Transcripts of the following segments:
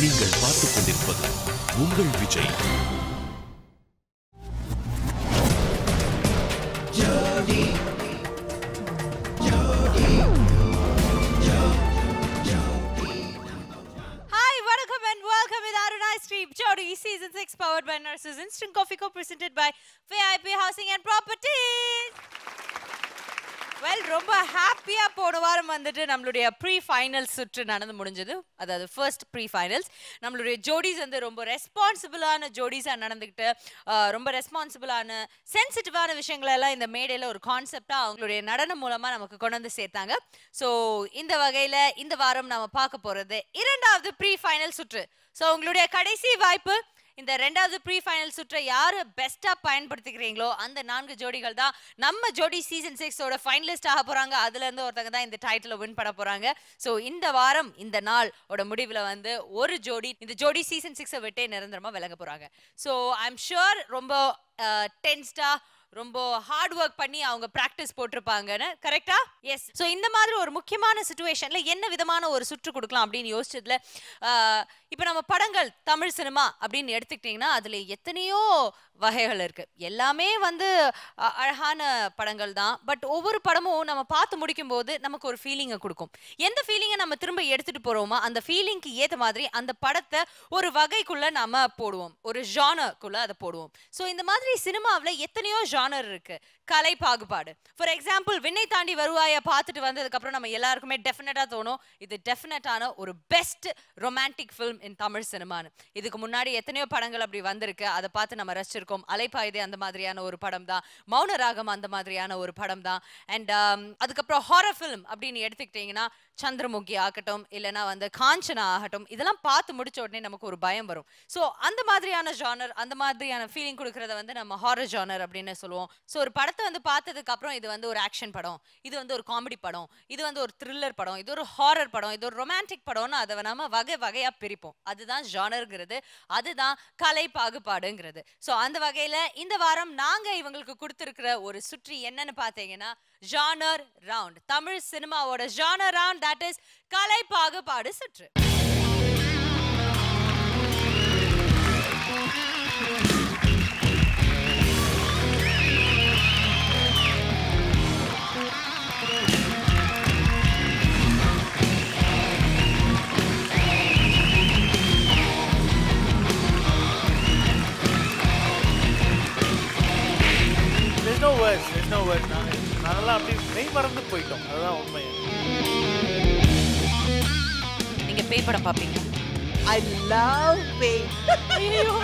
நீங்கள் பார்த்துக் கொண்டிருப்பது உங்கள் Vijay. Hi, welcome and welcome with Aruna Stream Jodi Season 6 powered by Nurses Instant Coffee Co presented by VIP Housing and Properties. Well, ரொம்ப ஹாப்பியா போன வாரம் வந்துட்டு நம்மளுடைய ப்ரீ ஃபைனல்ஸ் சுற்று நடந்து முடிஞ்சது. அதாவது ஃபர்ஸ்ட் ப்ரீ ஃபைனல்ஸ் நம்மளுடைய ஜோடிஸ் வந்து ரொம்ப ரெஸ்பான்சிபிளான ஜோடிஸாக நடந்துக்கிட்டு ரொம்ப ரெஸ்பான்சிபிளான சென்சிட்டிவான விஷயங்கள் எல்லாம் இந்த மேடையில் ஒரு கான்செப்டாக அவங்களுடைய நடனம் மூலமாக நமக்கு கொண்டு வந்து சேர்த்தாங்க. ஸோ இந்த வகையில் இந்த வாரம் நம்ம பார்க்க போகிறது இரண்டாவது ப்ரீ ஃபைனல் சுற்று. ஸோ உங்களுடைய கடைசி வாய்ப்பு. இந்த ரெண்டாவது ப்ரீ ஃபைனல் சுற்றை யார் பெஸ்ட்டாக பயன்படுத்திக்கிறீங்களோ அந்த 4 ஜோடிகள் தான் நம்ம ஜோடி சீசன் 6ஓட ஃபைனலிஸ்ட் ஆக போகிறாங்க. அதுலேருந்து ஒருத்தங்க தான் இந்த டைட்டிலை வின் பண்ண போகிறாங்க. ஸோ இந்த வாரம் இந்த நாளோட முடிவில் வந்து ஒரு ஜோடி இந்த ஜோடி சீசன் 6 விட்டே நிரந்தரமாக விலக போகிறாங்க. ஸோ ஐம் ஷுர் ரொம்ப டென்ஸ்டாக ரொம்ப ஹார்ட் ஒர்க் பண்ணி அவங்க பிராக்டிஸ் போட்டிருப்பாங்கன்னு. கரெக்டா? எஸ். ஸோ இந்த மாதிரி ஒரு முக்கியமான சிச்சுவேஷன்ல என்ன விதமான ஒரு சுற்று கொடுக்கலாம் அப்படின்னு யோசிச்சதுல இப்போ நம்ம படங்கள் தமிழ் சினிமா அப்படின்னு எடுத்துக்கிட்டிங்கன்னா அதில் எத்தனையோ வகைகள் இருக்கு. எல்லாமே வந்து அழகான படங்கள் தான். பட் ஒவ்வொரு படமும் நம்ம பார்த்து முடிக்கும் போது நமக்கு ஒரு ஃபீலிங்கை கொடுக்கும். எந்த ஃபீலிங்கை நம்ம திரும்ப எடுத்துட்டு போறோமோ அந்த ஃபீலிங்க்கு ஏற்ற மாதிரி அந்த படத்தை ஒரு வகைக்குள்ள நம்ம போடுவோம், ஒரு ஜானருக்குள்ள அதை போடுவோம். ஸோ இந்த மாதிரி சினிமாவில் எத்தனையோ ஜானர் இருக்கு. கலை பாகுபாடு. ஃபார் எக்ஸாம்பிள் விண்ணை தாண்டி வருவாயை பார்த்துட்டு வந்ததுக்கப்புறம் நம்ம எல்லாருக்குமே டெஃபினட்டாக தோணும் இது டெஃபினட்டான ஒரு best romantic film in Tamil சினிமான்னு. இதுக்கு முன்னாடி எத்தனையோ படங்கள் அப்படி வந்திருக்கு, அதை பார்த்து நம்ம ரசிச்சிருக்கோம். அலைப்பாயுதே அந்த மாதிரியான ஒரு படம் தான், மௌன ராகம் அந்த மாதிரியான ஒரு படம் தான். அண்ட் அதுக்கப்புறம் ஹாரர் ஃபிலிம் அப்படின்னு எடுத்துக்கிட்டிங்கன்னா சந்திரமுகி ஆகட்டும், இல்லைனா வந்து காஞ்சனா ஆகட்டும், இதெல்லாம் பார்த்து முடிச்ச உடனே நமக்கு ஒரு பயம் வரும். ஸோ அந்த மாதிரியான ஜானர், அந்த மாதிரியான ஃபீலிங் கொடுக்கறத வந்து நம்ம ஹாரர் ஜானர் அப்படின்னு சொல்லுவோம். ஸோ ஒரு படத்தை வந்து பார்த்ததுக்கு அப்புறம் இது வந்து ஒரு ஆக்ஷன் படம், இது வந்து ஒரு காமெடி படம், இது வந்து ஒரு த்ரில்லர் படம், இது ஒரு ஹாரர் படம், இது ஒரு ரொமான்டிக் படம்னு அதை நம்ம வகை வகையாக பிரிப்போம். அதுதான் ஜானருங்கிறது, அதுதான் கலை பாகுபாடுங்கிறது. ஸோ அந்த வகையில் இந்த வாரம் நாங்கள் இவங்களுக்கு கொடுத்துருக்கிற ஒரு சுற்றி என்னன்னு பார்த்தீங்கன்னா ஜானர் ரவுண்ட். தமிழ் சினிமாவோட ஜானர் ரவுண்ட், that is கலை பாகுபாடு சுற்று. There's no words. நாங்கெல்லாம் அப்படி மெய் மறந்து போயிட்டோம். அதுதான் உண்மை. நீங்க பேய் படம் பாப்பீங்க? I love பேய். ஐயோ.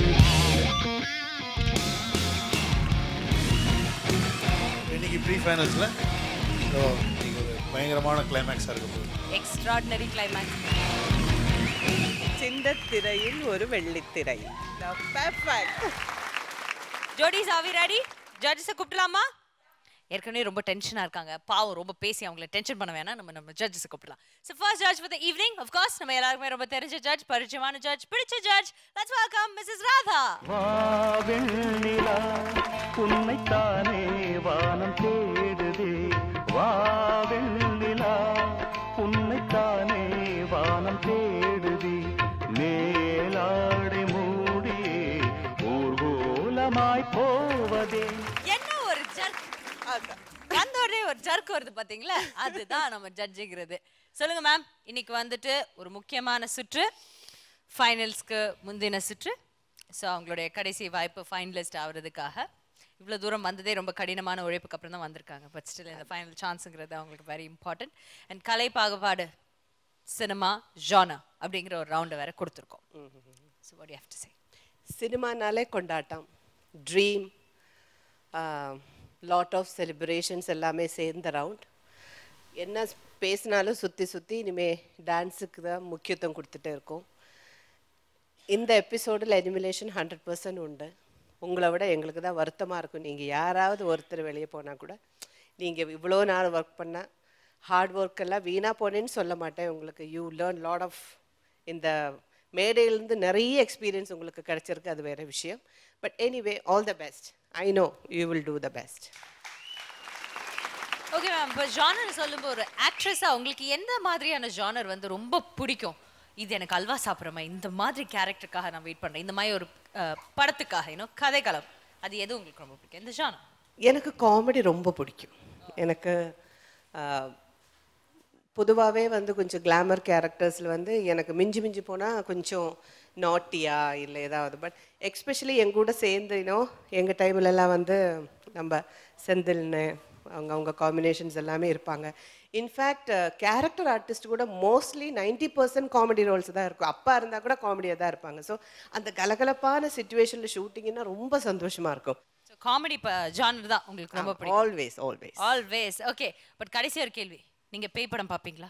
இன்னைக்கு ப்ரீ ஃபைனல்ஸ்ல ஒரு பயங்கரமான கிளைமேக்ஸா இருக்க போகுது. Extraordinary climax. சின்ன திரையில் ஒரு வெள்ளித்திரை. Perfect. ஜோடிஸ் are we ready? ஜட்ஜஸை கூப்பிடலாமா? ஏற்கனவே ரொம்ப டென்ஷனாக இருக்காங்க, பாவம் ரொம்ப பேசி அவங்கள டென்ஷன் பண்ண வேணாம். நம்ம ஜட்ஜஸை கூப்பிடலாம். So first judge for the evening, of course நம்ம எல்லாருக்குமே ரொம்ப தெரிஞ்ச ஜட்ஜ், பரிச்சயமான ஜட்ஜ், பிடிச்ச judge. Let's welcome Mrs Radha. வாவெண்ணிலா உன்னைத்தானே வானம் தேடுதே, வாவெண்ணிலா உன்னைத்தானே வானம் தேடுதே, மேலாடை மூடியே ஊர்வலமாய் போவதே. என்ன ஒரு ஜர்க், வந்தோடனே ஒரு ஜர்க் வருது பாத்தீங்களா, அதுதான் நம்ம ஜட்ஜுங்கிறது. சொல்லுங்க மேம், இன்னைக்கு வந்துட்டு ஒரு முக்கியமான சுற்று, ஃபைனல்ஸ்க்கு முந்தின சுற்று. ஸோ அவங்களுடைய கடைசி வாய்ப்பு ஃபைனலிஸ்ட் ஆகுறதுக்காக இவ்வளோ தூரம் வந்ததே ரொம்ப கடினமான உழைப்புக்கு அப்புறம் தான் வந்திருக்காங்க. பட் ஸ்டில் இந்த ஃபைனல் சான்ஸுங்கிறது அவங்களுக்கு வெரி இம்பார்ட்டன்ட். அண்ட் கலை பாகுபாடு சினிமா ஜானர் அப்படிங்கிற ஒரு ரவுண்டை வேற கொடுத்துருக்கோம். So what you have to say? சினிமானாலே கொண்டாட்டம், ட்ரீம், லாட் ஆஃப் செலிப்ரேஷன்ஸ் எல்லாமே சேர்ந்த ரவுண்ட். என்ன பேசினாலும் சுற்றி இனிமேல் டான்ஸுக்கு தான் முக்கியத்துவம் கொடுத்துட்டே இருக்கோம். இந்த எபிசோடில் எலிமினேஷன் 100% உண்டு. உங்களை விட எங்களுக்கு தான் வருத்தமாக இருக்கும். நீங்கள் யாராவது ஒருத்தர் வெளியே போனால் கூட நீங்கள் இவ்வளோ நாள் ஒர்க் பண்ணால் ஹார்ட் ஒர்க்கெல்லாம் வீணாக போனேன்னு சொல்ல மாட்டேன். உங்களுக்கு யூ லேர்ன் லாட் ஆஃப், இந்த மேடையிலேருந்து நிறைய எக்ஸ்பீரியன்ஸ் உங்களுக்கு கிடச்சிருக்கு, அது வேறு விஷயம். But anyway all the best. I know you will do the best. Okay ma'am, இப்போ ஜானர் சொல்லும்போது ஒரு ஆக்ட்ரஸாக உங்களுக்கு எந்த மாதிரியான ஜானர் வந்து ரொம்ப பிடிக்கும்? இது எனக்கு அல்வா சாப்பிட்ற மாதிரி இந்த மாதிரி கேரக்டருக்காக நான் வெயிட் பண்றேன், இந்த மாதிரி ஒரு படத்துக்காக கதைக்களம், அது எது உங்களுக்கு ரொம்ப பிடிக்கும்? எந்த ஜானர்? எனக்கு காமெடி ரொம்ப பிடிக்கும். எனக்கு பொதுவாகவே வந்து கொஞ்சம் கிளாமர் கேரக்டர்ஸில் வந்து எனக்கு மிஞ்சி மிஞ்சி போனால் கொஞ்சம் நாட்டியா இல்லை ஏதாவது. பட் எக்ஸ்பெஷலி எங்கூட சேர்ந்து எங்கள் டைம்லலாம் வந்து நம்ம செந்தில்னு அவங்க காம்பினேஷன்ஸ் எல்லாமே இருப்பாங்க. இன்ஃபேக்ட் கேரக்டர் ஆர்டிஸ்ட் கூட மோஸ்ட்லி 90% காமெடி ரோல்ஸ் தான் இருக்கும். அப்பா இருந்தால் கூட காமெடியாக தான் இருப்பாங்க. ஸோ அந்த கலகலப்பான சுச்சுவேஷனில் ஷூட்டிங்னா ரொம்ப சந்தோஷமாக இருக்கும். காமெடி ஜானர் தான் உங்களுக்கு ரொம்ப பிடிக்கும்? Always always always. Okay, but கடைசி ஒரு கேள்வி, நீங்க பேய் படம் பாப்பீங்களா?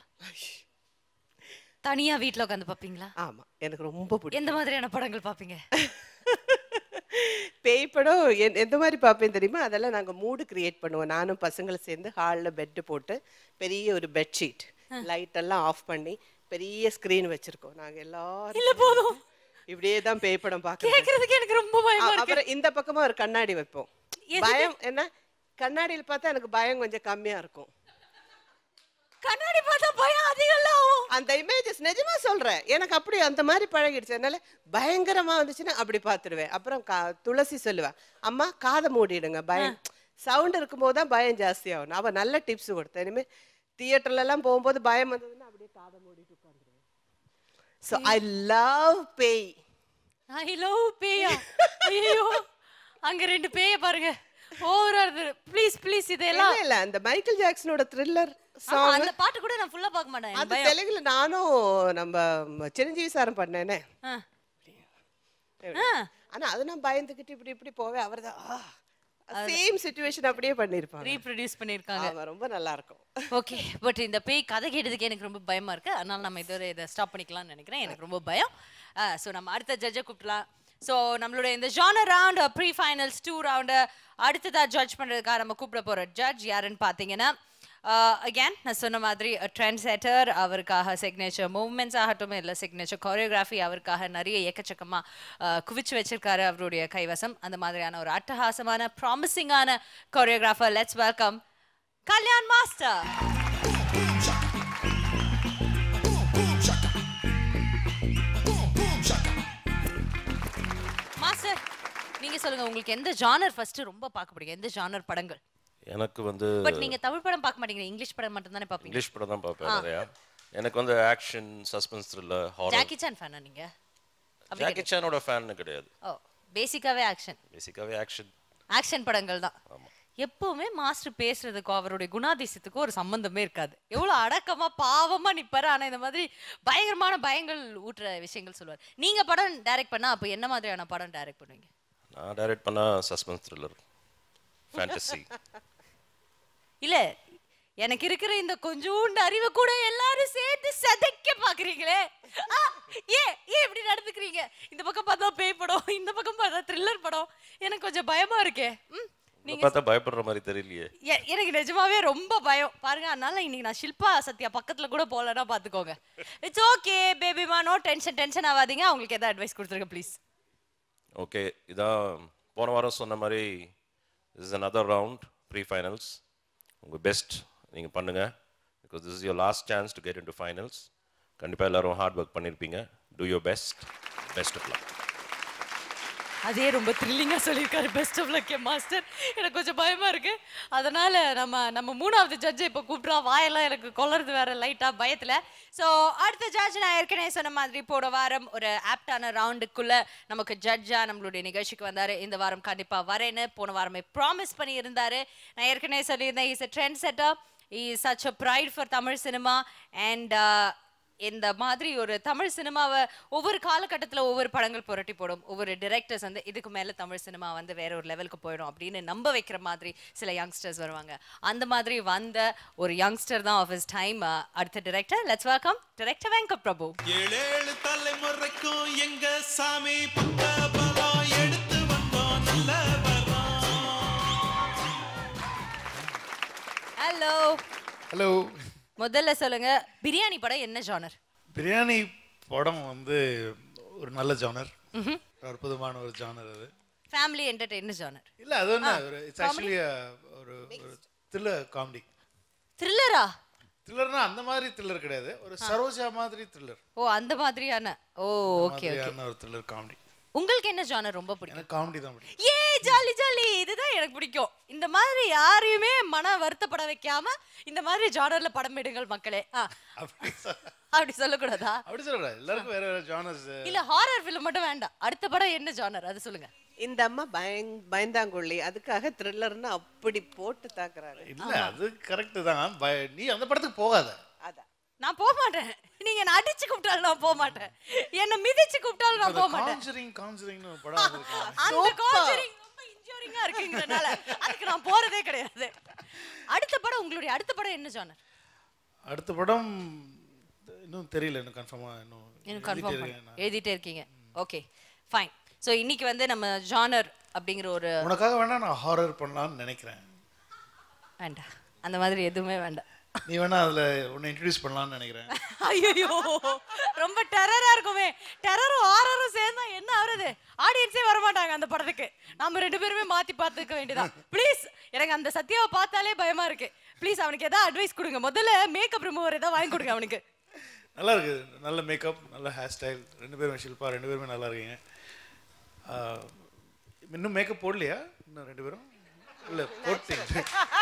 தனியா வீட்ல உட்காந்து பாப்பீங்களா? ஆமா, எனக்கு ரொம்ப பிடிக்கும். எந்த மாதிரியான படங்கள் பாப்பீங்க? பேய் படம் எந்த மாதிரி பார்ப்பேன் தெரியுமா? அதெல்லாம் நாங்கள் மூடு கிரியேட் பண்ணுவோம். நானும் பசங்களை சேர்ந்து ஹாலில் பெட்டு போட்டு பெரிய ஒரு பெட்ஷீட் லைட்டெல்லாம் ஆஃப் பண்ணி பெரிய ஸ்க்ரீன் வச்சுருக்கோம். நாங்கள் எல்லாரும் இல்ல போதும் இப்படியே தான் பேய் படம் பார்க்குறோம். கேட்கறதுக்கு எனக்கு ரொம்ப பயமா இருக்கு. அப்புறம் இந்த பக்கமாக ஒரு கண்ணாடி வைப்போம். பயம் என்ன, கண்ணாடியில் பார்த்தா எனக்கு பயம் கொஞ்சம் கம்மியாக இருக்கும். கண்ணாடி பார்த்தா பயம் அதிகம் ஆகும். அந்த இமேஜஸ் நிஜமா சொல்றேன், எனக்கு அப்படி அந்த மாதிரி பழகிடுச்சு. அதனால பயங்கரமா வந்துச்சுன்னா அப்படி பார்த்துடுவேன். அப்புறம் துளசி சொல்லுவேன், அம்மா காதை மூடிடுங்க, பயம் சவுண்ட் இருக்கும்போது தான் பயம் ஜாஸ்தி ஆகும். அவ நல்ல டிப்ஸ் கொடுத்தேன். இனிமேல் தியேட்டர்ல எல்லாம் போகும்போது பயம் வந்ததுன்னா அப்படியே காதை மூடிட்டு உட்காந்துருவேன். ஸோ ஐ லவ் பேய். ஐ லவ் பேயா? ஐயோ, அங்க ரெண்டு பேய பாருங்க. ஓவரா இருக்கு. ப்ளீஸ் ப்ளீஸ் இதெல்லாம் இல்ல அந்த மைக்கேல் ஜாக்சனோட த்ரில்லர் சாங், அந்த பாட்டு கூட நான் ஃபுல்லா பார்க்க மாட்டேன். அது தெலுங்குல நானும் நம்ம சிரஞ்சீவி சாரம் பண்ணேனே. ஆனா அது நான் பயந்துக்கிட்டு இப்படி இப்படி போவேன். அவர்தான் சேம் சிச்சுவேஷன் அப்படியே பண்ணிருப்பாங்க, ரீப்ரொடியூஸ் பண்ணிருக்காங்க. ரொம்ப நல்லா இருக்கும். ஓகே, பட் இந்த பேய் கதை கேட்டதுக்கு எனக்கு ரொம்ப பயமா இருக்கு. அதனால நம்ம இதை ஸ்டாப் பண்ணிக்கலாம்னு நினைக்கிறேன். எனக்கு ரொம்ப பயம். ஸோ நம்ம அடுத்த ஜட்ஜை கூப்பிடலாம். ஸோ நம்மளுடைய இந்த genre round pre finals 2 round அடுத்ததா ஜட்ஜ் பண்ணுறதுக்காக நம்ம கூப்பிட போகிற ஜட்ஜ் யாருன்னு பார்த்தீங்கன்னா, அகேன் நான் சொன்ன மாதிரி ட்ரெண்ட் செட்டர். அவருக்காக சிக்னேச்சர் மூவ்மெண்ட்ஸ் ஆகட்டும், இல்லை சிக்னேச்சர் கோரியோகிராஃபி அவருக்காக நிறைய எக்கச்சக்கமாக குவிச்சு வச்சிருக்காரு அவருடைய கைவசம். அந்த மாதிரியான ஒரு அட்டகாசமான ப்ராமிசிங்கான choreographer. Let's welcome Kalyan master. Master, நீங்க சொல்லுங்க, உங்களுக்கு எந்த ஜானர் ஃபர்ஸ்ட் ரொம்ப பார்க்க பிடிக்கும்? எந்த ஜானர் படங்கள்? எனக்கு வந்து பட் நீங்க தமிழ் படம் பார்க்க மாட்டீங்க, இங்கிலீஷ் படம் மட்டும் தானே பாப்பீங்க? இங்கிலீஷ் படம் தான் பார்ப்பேன் நிறையா. எனக்கு வந்து action, suspense, thriller, horror. Jackie Chan ஃபேனா நீங்க? ஜாக்கி சானோட ஃபேன் கிடையாது. ஓ, பேசிக்காவே ஆக்ஷன். பேசிக்காவே ஆக்ஷன். ஆக்ஷன் படங்கள் தான். ஆமா. எப்பவுமே மாஸ்டர் பேசுறதுக்கும் அவருடைய குணாதிசயத்துக்கும் ஒரு சம்பந்தமே இருக்காது. எவ்வளவு அடக்கமா பாவமா நிப்பாரு. ஆனா இந்த மாதிரி பயங்கரமான பயங்கள் ஊட்டுற விஷயங்கள் சொல்லுவார். நீங்க படம் டைரக்ட் பண்ணா அப்ப என்ன மாதிரியான படம் டைரக்ட் பண்ணுவீங்க? நான் டைரக்ட் பண்ணா சஸ்பென்ஸ், த்ரில்லர், ஃபேண்டசி. இல்ல, எனக்கு இருக்கிற இந்த கொஞ்சோண்டு அறிவை கூட எல்லாரும் சேர்த்து சதைக்க பாக்குறீங்களே. ஏன் இப்படி நடந்துக்கிறீங்க? இந்த பக்கம் பார்த்தா பேய் படம், இந்த பக்கம் பார்த்தா த்ரில்லர் படம். எனக்கு கொஞ்சம் பயமா இருக்கே. நீங்க பார்த்தா பயப்படுற மாதிரி தெரியலையே. எனக்கு நிஜமாவே ரொம்ப பயம் பாருங்க. அதனால இன்னைக்கு நான் ஷில்பா சத்யா பக்கத்துல கூட போலன்னா பாத்துக்கோங்க. இட்ஸ் ஓகே பேபிமா, நோ டென்ஷன் ஆகாதீங்க. அவங்களுக்கு ஏதாவது அட்வைஸ் கொடுத்துருங்க ப்ளீஸ். ஓகே, இதான் போன வாரம் சொன்ன மாதிரி this is another round pre finals. உங்க பெஸ்ட் நீங்க பண்ணுங்க, because this is your last chance to get into finals. கண்டிப்பா எல்லாரும் ஹார்ட் ஒர்க் பண்ணிருப்பீங்க. do your best of luck. அதே ரொம்ப த்ரில்லிங்கா சொல்லியிருக்காரு. Best of luck master. எனக்கு கொஞ்சம் பயமா இருக்கு. அதனால நம்ம மூணாவது ஜட்ஜை இப்போ கூப்பிட்றோம். வாயெல்லாம் எனக்கு கொலருது வேற லைட்டா பயத்துல. ஸோ அடுத்த ஜட்ஜ் நான் ஏற்கனவே சொன்ன மாதிரி போன வாரம் ஒரு ஆப்டான ரவுண்டுக்குள்ள நமக்கு ஜட்ஜா நம்மளுடைய நிகழ்ச்சிக்கு வந்தாரு. இந்த வாரம் கண்டிப்பா வரேன்னு போன வாரமே ப்ராமிஸ் பண்ணி இருந்தாரு. நான் ஏற்கனவே சொல்லியிருந்தேன், is a trend setter, is such a pride for Tamil cinema. And இந்த மாதிரி ஒரு தமிழ் சினிமாவை ஒவ்வொரு காலகட்டத்தில் ஒவ்வொரு படங்கள் புரட்டி போடும். ஒவ்வொரு டிரெக்டர்ஸ் வந்து இதுக்கு மேலே தமிழ் சினிமா வந்து வேற ஒரு லெவலுக்கு போயிடும் அப்படின்னு நம்ப வைக்கிற மாதிரி சில யங்ஸ்டர்ஸ் வருவாங்க. அந்த மாதிரி வந்த ஒரு யங்ஸ்டர் தான் ஆஃப் ஹிஸ் டைம் அடுத்த director. Let's welcome director Venkat Prabhu. 7 தலைமுறைக்கும் எங்க சாமி பலம் எடுத்து வந்தோம் நல்லவரம். ஹலோ. ஹலோ. முதல்ல சொல்லுங்க, பிரியாணி படம் என்ன ஜானர்? பிரியாணி படம் வந்து ஒரு நல்ல ஜானர், அற்புதமான ஒரு ஜானர். அது ஃபேமிலி என்டர்டெய்னர் ஜானர் இல்ல, அது என்ன, இட்ஸ் ஆக்சுவலி ஒரு த்ரில்லர் காமெடி. த்ரில்லரா? த்ரில்லர்னா அந்த மாதிரி த்ரில்லர் கிடையாது, ஒரு சரோஜா மாதிரி த்ரில்லர். ஓ அந்த மாதிரியான. ஓ ஓகே ஓகே. ஒரு த்ரில்லர் காமெடி. உங்களுக்கு என்ன ஜானர் ரொம்ப பிடிக்கும்? எனக்கு காமெடி தான் பிடிக்கும். ஏ ஜாலி ஜாலி, இதுதான் எனக்கு பிடிக்கும். இந்த மாதிரி யாரையுமே மன வருத்தப்பட வைக்காம இந்த மாதிரி ஜானர்ல படம் எடுங்கள் மக்களே. அப்படி சொல்லக்கூடாதா? அப்படி சொல்லக்கூடாது, எல்லாருக்கும் வேற வேற ஜானர்ஸ். இல்ல ஹாரர் ஃபிலிம் மட்டும் வேண்டாம், அடுத்த படம் என்ன ஜானர் அது சொல்லுங்க. இந்த அம்மா பயந்தாங்குள்ளி, அதுக்காக த்ரில்லர்னு அப்படி போட்டு தாக்குறாரு. இல்ல அது கரெக்ட் தான். நீ அந்த படத்துக்கு போகாத. அதான் நான் போக மாட்டேன். நீங்க என்ன அடிச்சு கூப்பிட்டாலும் நான் போக மாட்டேன், என்ன மிதிச்சு கூப்பிட்டாலும் நான் போக மாட்டேன். கான்ஜரிங்னு ஒரு படம் வந்திருக்கு. அந்த கான்ஜரிங் ரொம்ப இன்ஜூரிங்கா இருக்குங்கறனால அதுக்கு நான் போறதே கிடையாது. அடுத்த படம் உங்களுடைய அடுத்த படம் என்ன ஜானர்? அடுத்த படம் இன்னும் தெரியல, இன்னும் கன்ஃபார்மா இன்னும் கன்ஃபார்ம் எழுதிட்டே இருக்கீங்க. Okay fine. சோ இன்னைக்கு வந்து நம்ம ஜானர் அப்படிங்கிற ஒரு உனக்காக வேணா நான் ஹாரர் பண்ணலாம்னு நினைக்கிறேன். வேண்டாம், அந்த மாதிரி எதுவுமே வேண்டாம். நீ வேணா அதுல உன்னை இன்ட்ரோடியூஸ் பண்ணலாம்னு நினைக்கிறேன். ஐயோ ரொம்ப டெரரா இருக்குமே. டெரரும் ஹாரரும் சேர்ந்தா என்ன ஆகுறது? ஆடியன்ஸே வர மாட்டாங்க அந்த படத்துக்கு. நம்ம ரெண்டு பேருமே மாத்தி பார்த்துக்க வேண்டியதான். ப்ளீஸ், எனக்கு அந்த சத்யாவை பார்த்தாலே பயமா இருக்கு. ப்ளீஸ் அவனுக்கு ஏதாவது அட்வைஸ் கொடுங்க. முதல்ல மேக்கப் ரிமூவர் ஏதாவது வாங்கி கொடுங்க அவனுக்கு. நல்லா இருக்கு, நல்ல மேக்கப், நல்ல ஹேர் ஸ்டைல். ரெண்டு பேரும் ஷில்பா, ரெண்டு பேருமே நல்லா இருக்கீங்க. இன்னும் மேக்கப் போடலையா இன்னும் ரெண்டு பேரும்? இல்லை போட்டீங்க.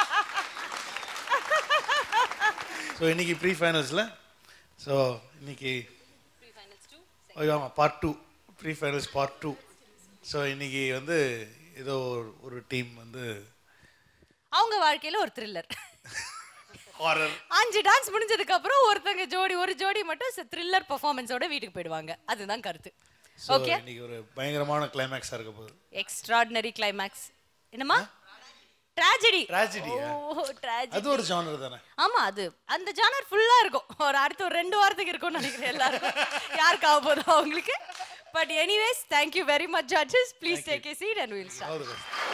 ஸோ இன்னைக்கு ப்ரீ ஃபைனல்ஸில், ஸோ இன்னைக்கு ஆமாம் part 2, pre finals part 2. So இன்னைக்கு வந்து ஏதோ ஒரு டீம் வந்து அவங்க வாழ்க்கையில ஒரு த்ரில்லர் ஹாரர் 5 டான்ஸ் முடிஞ்சதுக்கு அப்புறம் ஒருத்தங்க ஒரு ஜோடி மட்டும் த்ரில்லர் பெர்ஃபார்மன்ஸோட வீட்டுக்கு போயிடுவாங்க. அதுதான் கருத்து. ஓகே, இன்னைக்கு ஒரு பயங்கரமான கிளைமேக்ஸாக இருக்க போகுது. Extraordinary climax. என்னமா ட்ராஜடி? ட்ராஜடியா? ஓ ட்ராஜடி, அது ஒரு ஜானர் தானே? ஆமா, அது அந்த ஜானர் ஃபுல்லா இருக்கும். அடுத்த ஒரு 2 வாரத்துக்கு இருக்கும்னு நினைக்கிறேன் எல்லாரும். யாருக்கு ஆக போதோ அவங்களுக்கு. But anyways, thank you very much judges. Please take a seat and we'll start.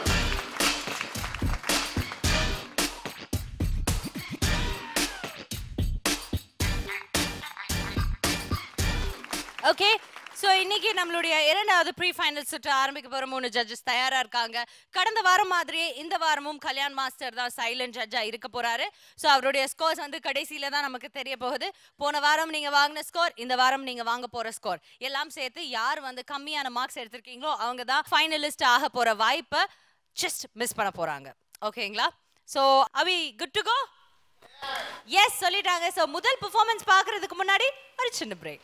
Okay, so இன்னைக்கு நம்மளுடைய 2வது ப்ரீ ஃபைனல் சுற்று ஆரம்பிக்க போகிற 3 ஜட்ஜஸ் தயாராக இருக்காங்க. கடந்த வாரம் மாதிரியே இந்த வாரமும் கல்யாண் மாஸ்டர் தான் சைலண்ட் ஜட்ஜாக இருக்க போகிறாரு. ஸோ அவருடைய ஸ்கோர்ஸ் வந்து கடைசியில் தான் நமக்கு தெரிய போகுது. போன வாரம் நீங்கள் வாங்கின ஸ்கோர், இந்த வாரம் நீங்கள் வாங்க போகிற ஸ்கோர் எல்லாம் சேர்த்து யார் வந்து கம்மியான மார்க்ஸ் எடுத்திருக்கீங்களோ அவங்க தான் ஃபைனலிஸ்ட் ஆக போகிற வாய்ப்பை ஜஸ்ட் மிஸ் பண்ண போகிறாங்க. ஓகேங்களா? So are we good to go? Yes சொல்லிட்டாங்க. ஸோ முதல் பெர்ஃபார்மன்ஸ் பார்க்கறதுக்கு முன்னாடி ஒரு சின்ன பிரேக்.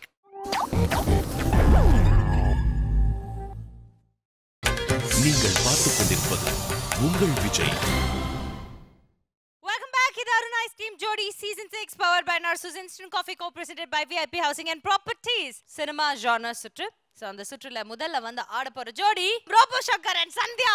நீங்கள் பார்த்துக் கொண்டிருப்பது உங்கள் விஜய். Welcome back. இது Arun ice cream Jodi season 6 powered by Narsus Instant Coffee co-presented by VIP Housing and Properties. Cinema genre சுற்று. ஸோ அந்த சுற்றுல முதல்ல வந்து ஆட போற ஜோடி ரோபோ சங்கர் அண்ட் சந்தியா.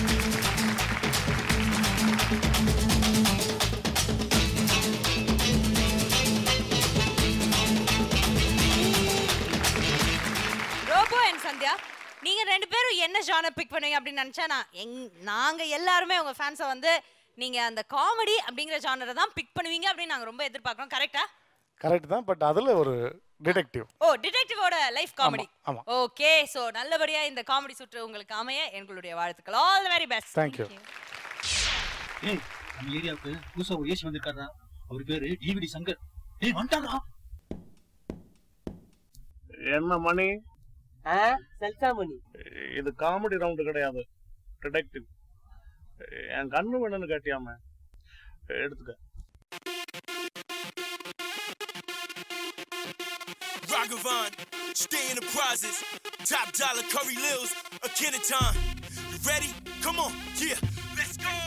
ரோபோ அண்ட் சந்தியா, நீங்க 2 பேரும் என்ன ஜானர் பிக் பண்ணுவீங்க அப்படின்னு நினைச்சா நாங்க எல்லாருமே உங்க ஃபேன்ஸை வந்து நீங்க அந்த காமெடி அப்படிங்கிற ஜானரை தான் பிக் பண்ணுவீங்க அப்படின்னு நாங்க ரொம்ப எதிர்பார்க்கிறோம். கரெக்டா? கரெக்ட் தான், பட் அதுல ஒரு டிடெக்டிவ். ஓ, டிடெக்டிவோட லைஃப் காமெடி. ஆமா. ஓகே, சோ நல்லபடியா இந்த காமெடி சுற்று உங்களுக்கு அமைய எங்களுடைய வாழ்த்துக்கள். All the very best. Thank you. ஏய், நம்ம ஏரியாவுக்கு புதுசா ஒரு ஏசி வந்திருக்காரா? அவர் பேரு டிவிடி சங்கர். ஏய் வந்துட்டாரா? என்ன மணி? செல்சாமணி. இது காமெடி ரவுண்ட் கிடையாது, டிடெக்டிவ். என் கண்ணு வேணும்னு கேட்டியாம எடுத்துக்க. Ragavan, stay in the prizes. Top dollar Curry Lils, a Kenneton. You ready? Come on, yeah, let's go.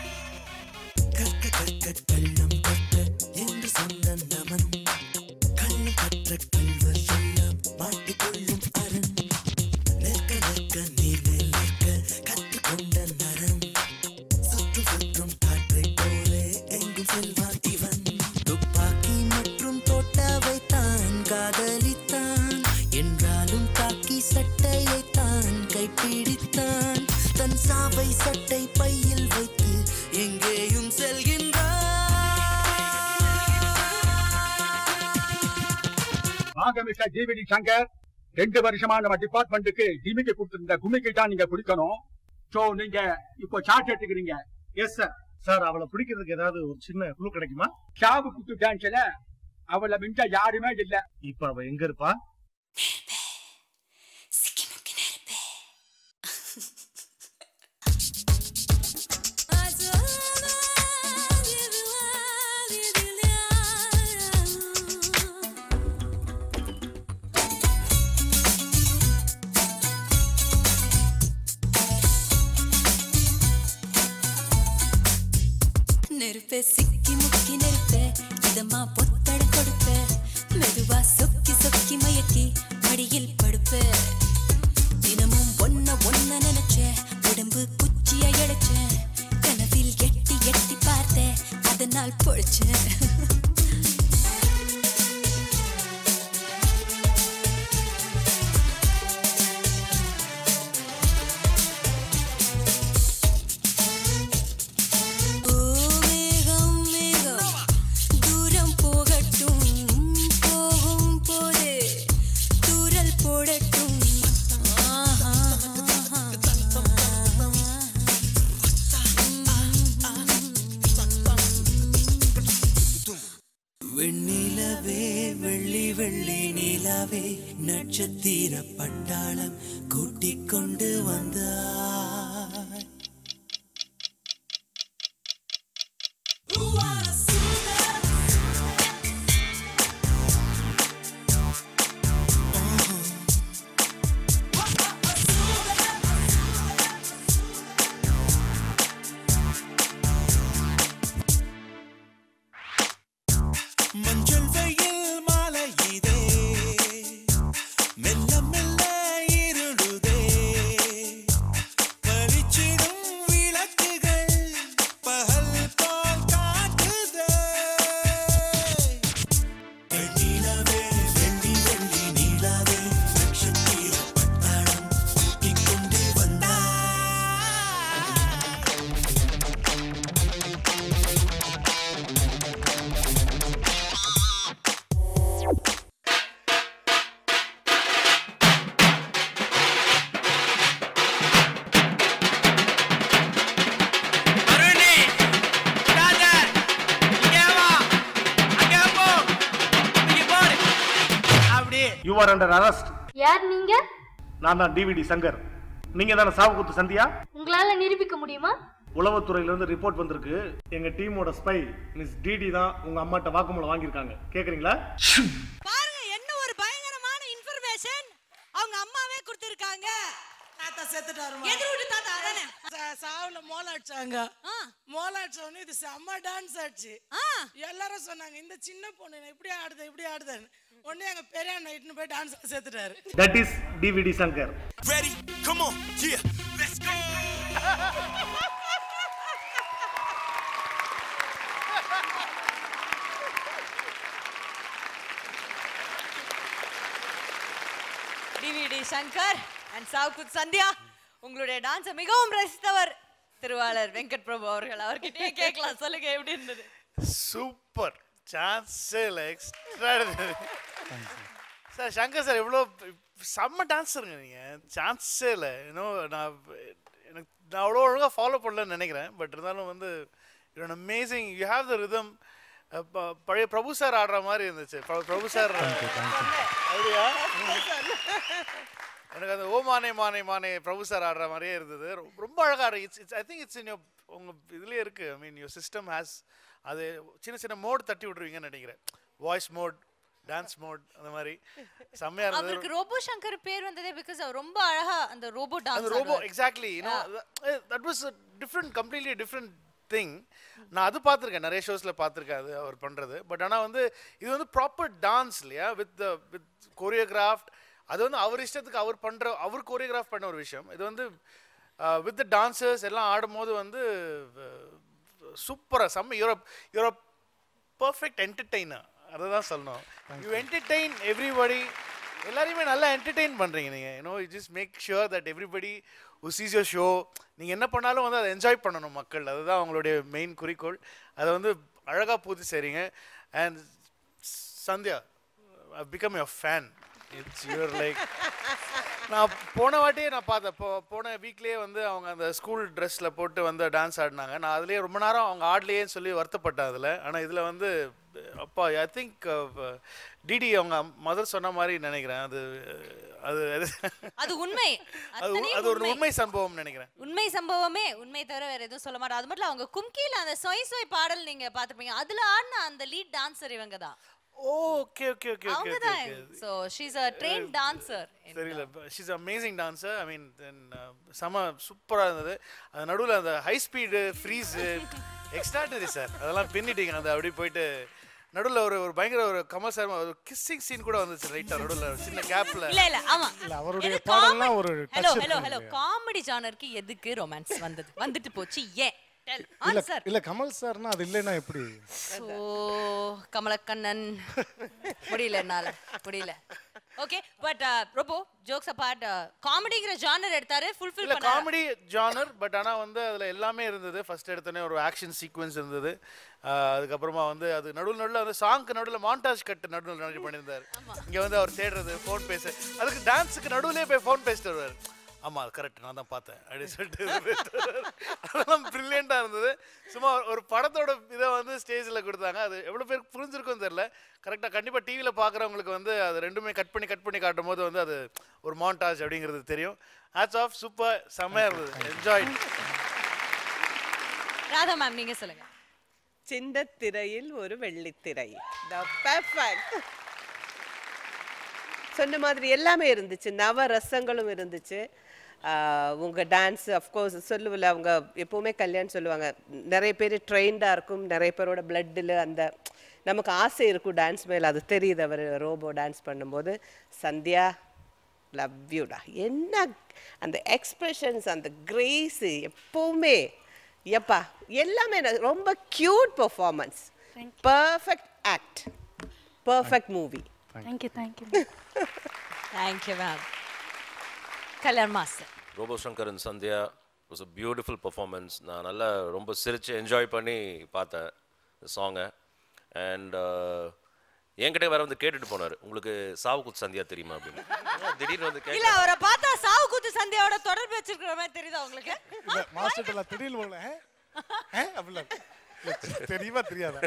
Mister DVD Shankar, 2 வருஷமா நம்ம டிபார்ட்மெண்ட்டுக்கு டிமிக்கு கொடுத்திருந்த கும்மிக்கு தான் நீங்க குடிக்கணும். சோ நீங்க இப்போ சார்ஜ் எடுத்துக்கிறீங்க. Yes sir. சார் அவளை பிடிக்கிறதுக்கு ஏதாவது ஒரு சின்ன குழு கிடைக்குமா? சாவு குத்து டான்ஸ்ல அவளை மிஞ்ச யாருமே இல்ல. இப்ப அவ எங்க இருப்பா? நெருப்பே சிக்கி முக்கி நெருப்பே இதமா பொத்தட கொடுப்பே மெதுவா சொக்கி சொக்கி மயக்கி மடியில் படுப்பே தினமும் ஒன்ன நினைச்சே உடம்பு குச்சிய இழைச்சேன் கனவில் எட்டி எட்டி பார்த்தேன் அதனால் பொழிச்சேன் நட்சத்திர பட்டாளம் கூட்டிக் கொண்டு வந்தாய் மஞ்சள் வெயில் மாலை இதே மெல்ல மெல்ல இருளுதே பளிச்சிடும் விளக்குகள் பகல் போல் காட்டுதே வெண்ணிலவே வெள்ளி வெள்ளி நீலாவே நட்சத்திர பட்டாளம் கூட்டிக் கொண்டு வந்தாய் You are under arrest. யார் நீங்க? நான் தான் டிவிடி சங்கர். நீங்க தான சாவுகுத்து சந்தியா? உங்களால நிரூபிக்க முடியுமா? உளவுத்துறையில இருந்து ரிப்போர்ட் வந்திருக்கு. எங்க டீமோட ஸ்பை மிஸ் டிடி தான் உங்க அம்மாட்ட வாக்குமூலம் வாங்கியிருக்காங்க. கேக்குறீங்களா? பாருங்க என்ன ஒரு பயங்கரமான இன்ஃபர்மேஷன் அவங்க அம்மாவே கொடுத்திருக்காங்க. தாத்தா செத்துட்டாருமா. எதிர் வீட்டு தாத்தா அதானே? சாவுல மோள அடிச்சாங்க. மோள அடிச்சவனே இது செம்ம டான்ஸ் ஆச்சு. எல்லாரும் சொன்னாங்க இந்த சின்ன பொண்ணு இப்படி ஆடுதுன்னு. ஒண்ணே எங்க பெரிய நைட்னு போய் டான்ஸ் சேர்த்துட்டாரு. That is DVD Shankar. Ready? Come on. Yeah. Let's go. DVD Shankar and சாவுகுத் சந்தியா உங்களுடைய டான்ஸை மிகவும் ரசித்தவர் திருவாளர் வெங்கட் பிரபு அவர்கள். அவர்கிட்டயே கேட்கலாம். சொல்லுங்க எப்படி இருந்தது? சூப்பர். சான்ஸே இல்லை. எக்ஸ்ட்ரா சார் சங்கர் சார் எவ்வளோ செம்ம டான்ஸருங்க நீங்கள். சான்ஸே இல்லை. இன்னும் நான் அவ்வளோ ஒழுங்காக ஃபாலோ பண்ணலன்னு நினைக்கிறேன். பட் இருந்தாலும் வந்து you amazing. You have the rhythm. பழைய பிரபு சார் ஆடுற மாதிரி இருந்துச்சு. பிரபு சார் அப்படியா? எனக்கு அந்த ஓ மானே மானே மானே பிரபு சார் ஆடுற மாதிரியே இருந்தது. ரொம்ப அழகாக it's I think it's in your உங்கள் இதுலேயே இருக்குது. I mean your system has அது சின்ன சின்ன மோட் தட்டி விட்ருவீங்கன்னு நினைக்கிறேன். வாய்ஸ் மோட், டான்ஸ் மோட் அந்த மாதிரி செம்மையா இருந்தது. அவருக்கு ரோபோ சங்கர் பேர் வந்ததே பிகாஸ் அவர் ரொம்ப அழகா அந்த ரோபோ டான்ஸ் அந்த robo exactly you know that was a different completely different thing. நான் அது பார்த்துருக்கேன், நிறைய ஷோஸில் பார்த்துருக்கேன் அது அவர் பண்ணுறது. பட் ஆனால் வந்து இது வந்து ப்ராப்பர் டான்ஸ் இல்லையா, வித் கோரியோகிராஃப்ட். அது வந்து அவர் இஷ்டத்துக்கு அவர் கோரியோகிராஃப் பண்ண ஒரு விஷயம். இது வந்து வித் த டான்சர்ஸ் எல்லாம் ஆடும்போது வந்து சூப்பராக செம்ம. You're perfect entertainer. அதை தான் சொல்லணும். You entertain everybody. எல்லாரையுமே நல்லா என்டர்டெயின் பண்ணுறீங்க நீங்கள். You know you just make sure that everybody who sees your show நீங்கள் என்ன பண்ணாலும் வந்து அதை என்ஜாய் பண்ணணும் மக்கள். அதுதான் அவங்களுடைய மெயின் குறிக்கோள். அதை வந்து அழகாக பூர்த்தி செய்கிறீங்க. And Sandhya, I've become your fan. You're like நான் போன வாட்டியே நான் பார்த்தேன். போன வீக்லேயே வந்து அவங்க அந்த ஸ்கூல் ட்ரெஸ்ஸில் போட்டு வந்து டான்ஸ் ஆடினாங்க. நான் அதுலேயே ரொம்ப நேரம் அவங்க ஆடலையேன்னு சொல்லி வருத்தப்பட்டேன் அதில். ஆனால் இதில் வந்து அப்பா ஐ திங்க் டிடி அவங்க மதர் சொன்ன மாதிரி நினைக்கிறேன். அது அது அது உண்மை. அது ஒரு உண்மை சம்பவம் நினைக்கிறேன். உண்மை சம்பவமே. உண்மை தவிர வேற எதுவும் சொல்ல மாட்டேன். அது மட்டும் அவங்க கும்கில அந்த சொய் சொய் பாடல் நீங்க பார்த்திருப்பீங்க. அதுல ஆடின அந்த லீட் டான்சர் இவங்க தான். ஓகே ஓகே ஓகே அவங்க தான். So she is a trained dancer. தெரியல. she is an amazing dancer. I mean சம சூப்பரா இருந்தது. அது நடுவுல அந்த high speed freeze extraordinary sir. அதெல்லாம் பின்னிட்டீங்க. அந்த அப்படி போயிட்டு நடுவுல ஒரு பயங்கர ஒரு கமல் சார் ஒரு கிஸ்ஸிங் சீன் கூட வந்துச்சு ரைட்டா நடுவுல சின்ன கேப்ல. இல்ல ஆமா. இல்ல அவருடைய பாடல்லாம் ஒரு ஹலோ காமெடி ஜானருக்கு எதுக்கு ரொமான்ஸ் வந்துட்டு போச்சு ஏன்? இல்ல கமல் சார்னா அது இல்லைன்னா எப்படி? கமலக்கண்ணன் முடியல. Okay but Robo jokes apart காமெடிங்கிற ஜானர் எடுத்தாரு ஃபுல்ஃபில் பண்ணாரு. காமெடி ஜானர் பட் ஆனா வந்து அதுல எல்லாமே இருந்தது. ஃபர்ஸ்ட் எடுத்தனே ஒரு ஆக்ஷன் சீக்வென்ஸ் இருந்தது. அதுக்கப்புறமா வந்து அது நடுவில் அந்த சாங்க்கு நடுவில் மாண்டாஜ் கட் நடுவில் பண்ணியிருந்தாரு. இங்க வந்து அவர் தேடுறது ஃபோன் பேச அதுக்கு டான்ஸுக்கு நடுவுலேயே போய் ஃபோன் பேசிட்டு வருவார். ஆமாம் அது கரெக்ட் நான் தான் பார்த்தேன் அப்படின்னு சொல்லிட்டு அதெல்லாம் ப்ரில்லியண்ட்டாக இருந்தது. சும்மா ஒரு படத்தோட இதை வந்து ஸ்டேஜில் கொடுத்தாங்க. அது எவ்வளோ பேருக்கு புரிஞ்சிருக்கும்னு தெரில. கரெக்டாக கண்டிப்பாக டிவியில் பார்க்குறவங்களுக்கு வந்து அது ரெண்டுமே கட் பண்ணி காட்டும் போது வந்து அது ஒரு மாண்டாஜ் அப்படிங்கிறது தெரியும். ஹேட்ஸ் ஆஃப் சூப்பர் செம்மையாக இருந்தது. என்ஜாய். ராதா மேம் நீங்கள் சொல்லுங்கள். சின்ன திரையில் ஒரு வெள்ளித்திரை. பெர்ஃபெக்ட். சொன்ன மாதிரி எல்லாமே இருந்துச்சு. நவரசங்களும் இருந்துச்சு. உங்கள் டான்ஸ் அஃப்கோர்ஸ் சொல்லுவில்ல அவங்க எப்போவுமே கல்யாணம் சொல்லுவாங்க நிறைய பேர் ட்ரெயின்டாக இருக்கும். நிறைய பேரோட பிளட்டில் அந்த நமக்கு ஆசை இருக்கும் டான்ஸ் மேலே. அது தெரியுது அவர் ரோபோ டான்ஸ் பண்ணும்போது. சந்தியா லவ் யூடா. என்ன அந்த எக்ஸ்பிரஷன்ஸ் அந்த கிரேஸு எப்போவுமே எப்பா எல்லாமே ரொம்ப cute performance. Perfect act. Perfect movie. Thank you. Thank you, ma'am. Kalyan Master. Robo Shankar and Sandhya was a beautiful performance. நான் நல்லா ரொம்ப சிரிச்சு என்ஜாய் பண்ணி பார்த்தேன் இந்த சாங்கை. அண்ட் என்கிட்ட வேற வந்து கேட்டுட்டு போனார் உங்களுக்கு சாவு குத்து சந்தியா தெரியுமா அப்படின்னு. திடீர்னு வந்து இல்ல அவரை பார்த்தா சாவு குத்து சந்தியாவோட தொடர்பு வச்சிருக்கிற மாதிரி தெரியுதா உங்களுக்கு? மாஸ்டர்ல திடீர்னு போல அப்படில தெரியுமா தெரியாதா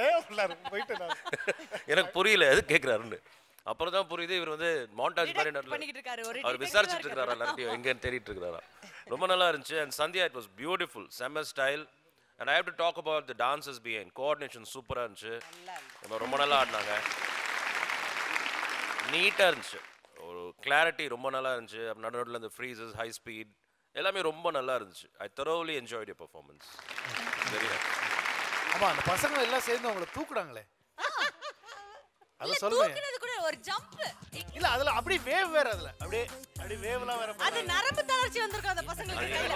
எனக்கு புரியல எது கேட்குறாருன்னு. அப்புறம் தான் புரியுது இவர் வந்து மாண்டாஜ் மாதிரி அவர் விசாரிச்சுட்டு இருக்கிறாரா எல்லாத்தையும் எங்கன்னு தேடிட்டு இருக்கிறாரா. ரொம்ப நல்லா இருந்துச்சு. And Sandhya it was beautiful. செம்ம style. And I have to talk about the dancers behind. Coordination சூப்பராக இருந்துச்சு. ரொம்ப நல்லா ஆடினாங்க. நீட்டாக இருந்துச்சு. ஒரு கிளாரிட்டி ரொம்ப நல்லா இருந்துச்சு. நடுவில் இந்த ஃப்ரீசஸ் ஹை ஸ்பீட் எல்லாமே ரொம்ப நல்லா இருந்துச்சு. I thoroughly enjoyed your performance. Very nice. ஆமா அந்த பசங்க எல்லாம் சேர்ந்து அவங்கள தூக்குறாங்களே. அத சொல்லுங்க. தூக்குனது கூட ஒரு ஜம்ப். இல்ல அதுல அப்படி வேவ் வேற அதுல. அப்படியே வேவ்லாம் வேற. அது நரம்பு தளர்ச்சி வந்திருக்கு அந்த பசங்களுக்கு கையில.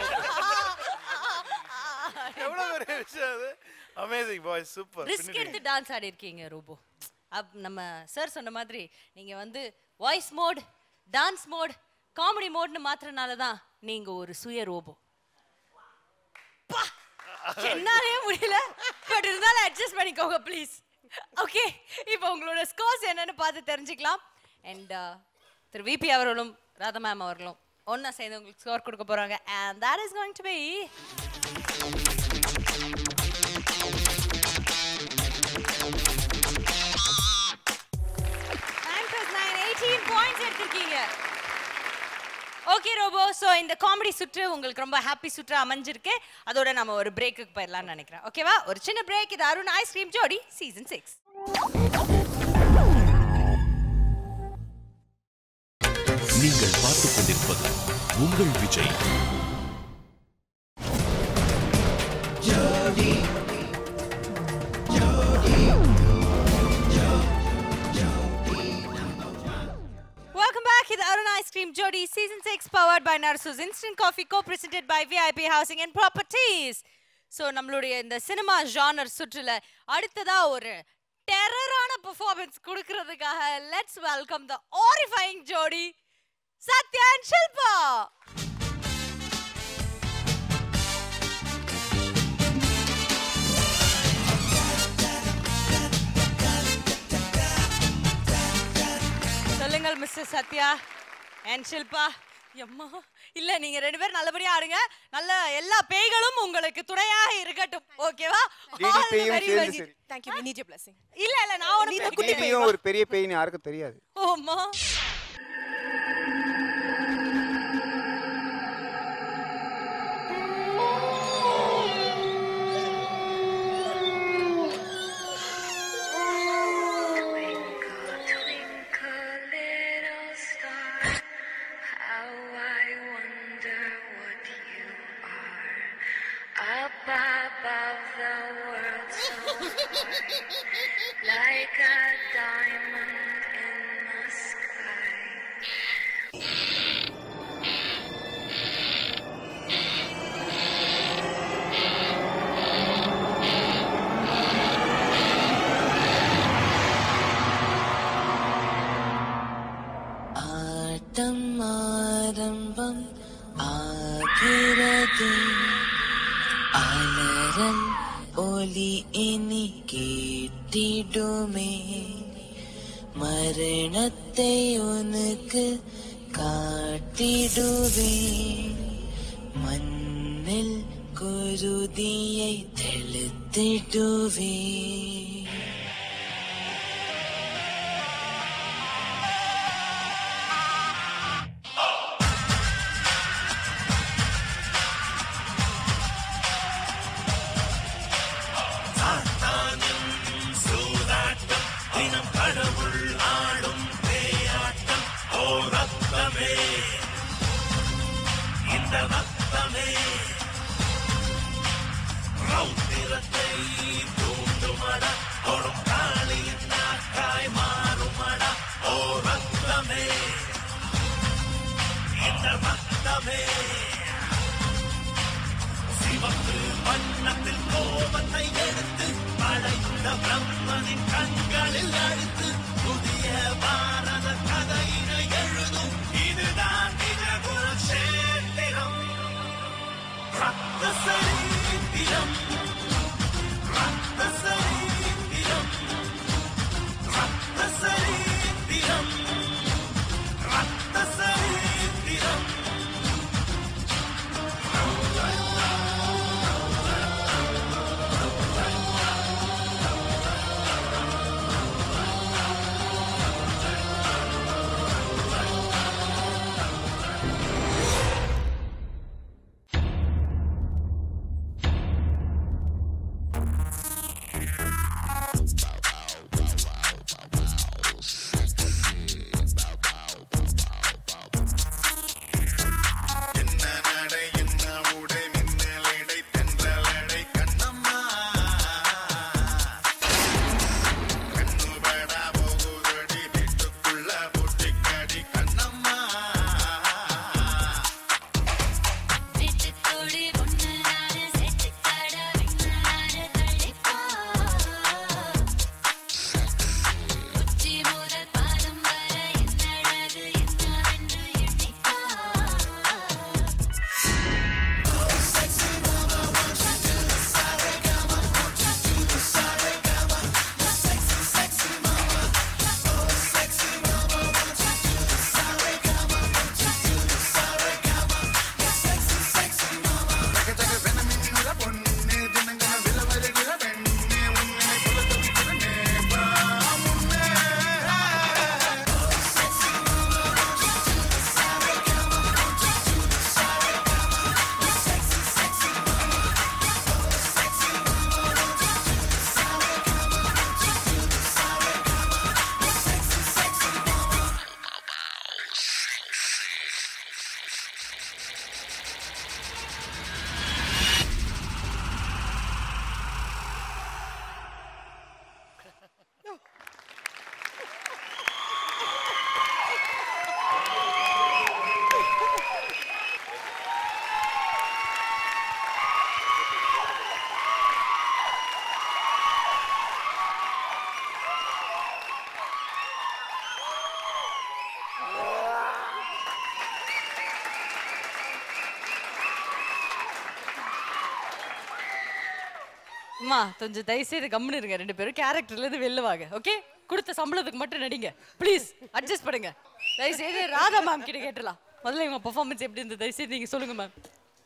எவ்வளவு பெரிய விஷயம் அது. Amazing boys super. ரிஸ்க் எடுத்து டான்ஸ் ஆடி இருக்கீங்க ரோபோ. நம்ம சார் சொன்ன மாதிரி நீங்க வந்து voice mode, dance mode, comedy மோட்னு மாத்திரனால தான் நீங்க ஒரு சுய ரோபோ. என்னாலே முடியல. பட் இருந்தாலும் அட்ஜஸ்ட் பண்ணிக்கோங்க ப்ளீஸ். ஓகே இப்போ உங்களோட ஸ்கோர்ஸ் என்னன்னு பார்த்து தெரிஞ்சுக்கலாம். அண்ட் திரு விபி அவர்களும் ராதா மேம் அவர்களும் ஒன்றா சேர்ந்து உங்களுக்கு ஸ்கோர் கொடுக்க போகிறாங்க. And that is going to be 18 points எடுத்திருக்கீங்க. ஓகே ரோபோ, ஸோ இந்த காமெடி சுற்று உங்களுக்கு ரொம்ப ஹாப்பி சுற்று அமைஞ்சிருக்கு. அதோட நம்ம ஒரு பிரேக்குக்கு போயிடலாம்னு நினைக்கிறேன். ஓகேவா? ஒரு சின்ன பிரேக். இது அருண் ஐஸ்கிரீம் ஜோடி சீசன் 6. நீங்கள் பார்த்துக் கொண்டிருப்பது உங்கள் Vijay. Welcome back to the Arun Ice Cream Jodi Season 6 powered by Narsu's Instant Coffee co-presented by VIP Housing and Properties. So நம்மளுடைய இந்த சினிமா ஜானர் சுற்றுல அடுத்ததா ஒரு டெரரான பெர்ஃபார்மன்ஸ் கொடுக்கிறதுக்காக let's welcome the horrifying ஜோடி சத்யா and ஷில்பா. சொல்லுங்கள் மிஸ்டர் சத்யா, அண்ட் ஷில்பா அம்மா இல்ல நீங்க ரெண்டு பேரும் நல்லபடியா ஆடுங்க. நல்ல எல்லா பேய்களும் உங்களுக்கு துணையாக இருக்கட்டும். ஓகேவா? Thank you. We need your blessing. இல்ல இல்ல நான் ஒரு குட்டி பேய். ஒரு பெரிய பேய்னு யாருக்கும் தெரியாது. ஓமா. Above the world so bright, like a diamond in the sky. ஆட்டம் ஆரம்பம் ஆகிறது அலறல் ஒலி இனி கேட்டிடுமே மரணத்தை உனக்கு காட்டிடுவேன் மண்ணில் குருதியை தெளித்திடுவேன் சிவப்பு வண்ணத்தில் கோபத்தை எடுத்து படைத்த பிரம்மனின் கண்களில் அடித்து புதிய பாரத கதையினை எழுதும் இதுதான் நிஜகுலக்ஷேத்திரம் ரத்த சரித்திரம் ரத்த சரித்திரம் ரத்த சரித்திரம் ரத்த சரித்திரம் அம்மா கொஞ்சம் தயவுசெய்து கம்முன்னு இருங்க ரெண்டு பேரும் கேரக்டர்ல இருந்து வெளில வாங்க ஓகே கொடுத்த சம்பளத்துக்கு மட்டும் நடிங்க ப்ளீஸ் அட்ஜஸ்ட் பண்ணுங்க தயவுசெய்து ராதா மேம் கிட்ட கேட்டலாம் முதல்ல இவங்க பெர்ஃபார்மன்ஸ் எப்படி இருந்தது தயவுசெய்து நீங்கள் சொல்லுங்கள் மேம்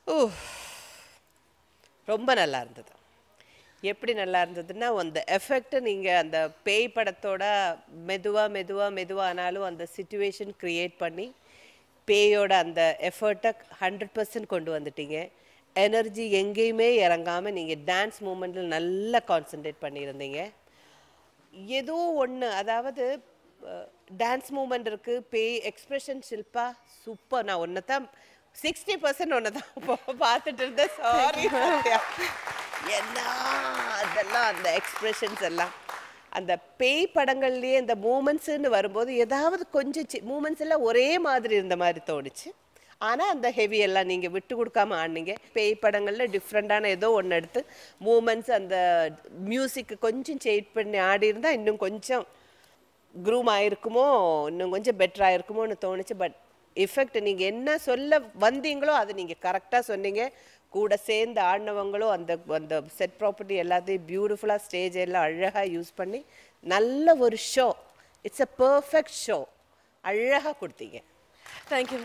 ரொம்ப நல்லா இருந்தது எப்படி நல்லா இருந்ததுன்னா அந்த எஃபெக்ட் நீங்கள் அந்த பேய் படத்தோட மெதுவாக ஆனாலும் அந்த சிச்சுவேஷன் க்ரியேட் பண்ணி பேயோட அந்த எஃபர்ட்டை 100% கொண்டு வந்துட்டீங்க எனர்ஜி எங்கேயுமே இறங்காமல் நீங்கள் டான்ஸ் மூமெண்ட்டில் நல்லா கான்சென்ட்ரேட் பண்ணியிருந்தீங்க ஏதோ ஒன்று அதாவது டான்ஸ் மூமெண்ட் இருக்குது பேய் எக்ஸ்பிரஷன் ஷில்பா சூப்பர் நான் ஒன்று தான் 60% ஒன்று தான் பார்த்துட்டு இருந்தேன் சாரி என்ன அதெல்லாம் அந்த எக்ஸ்பிரஷன்ஸ் எல்லாம் அந்த பேய் படங்கள்லேயே இந்த மூமெண்ட்ஸுன்னு வரும்போது ஏதாவது கொஞ்சம் மூமெண்ட்ஸ் எல்லாம் ஒரே மாதிரி இருந்த மாதிரி தோணுச்சு ஆனால் அந்த ஹெவி எல்லாம் நீங்கள் விட்டு கொடுக்காம ஆடினீங்க பேய் படங்களில் டிஃப்ரெண்ட்டான ஏதோ ஒன்று எடுத்து மூமெண்ட்ஸ் அந்த மியூசிக்கு கொஞ்சம் சேஞ்ச் பண்ணி ஆடி இருந்தால் இன்னும் கொஞ்சம் க்ரூம் ஆகிருக்குமோ இன்னும் கொஞ்சம் பெட்டராக இருக்குமோன்னு தோணுச்சு பட் எஃபெக்ட் நீங்கள் என்ன சொல்ல வந்தீங்களோ அதை நீங்கள் கரெக்டாக சொன்னீங்க கூட சேர்ந்து ஆடினவங்களும் அந்த அந்த செட் ப்ராப்பர்ட்டி எல்லாத்தையும் பியூட்டிஃபுல்லாக ஸ்டேஜ் எல்லாம் அழகாக யூஸ் பண்ணி நல்ல ஒரு show it's a perfect show அழகாக கொடுத்தீங்க thank you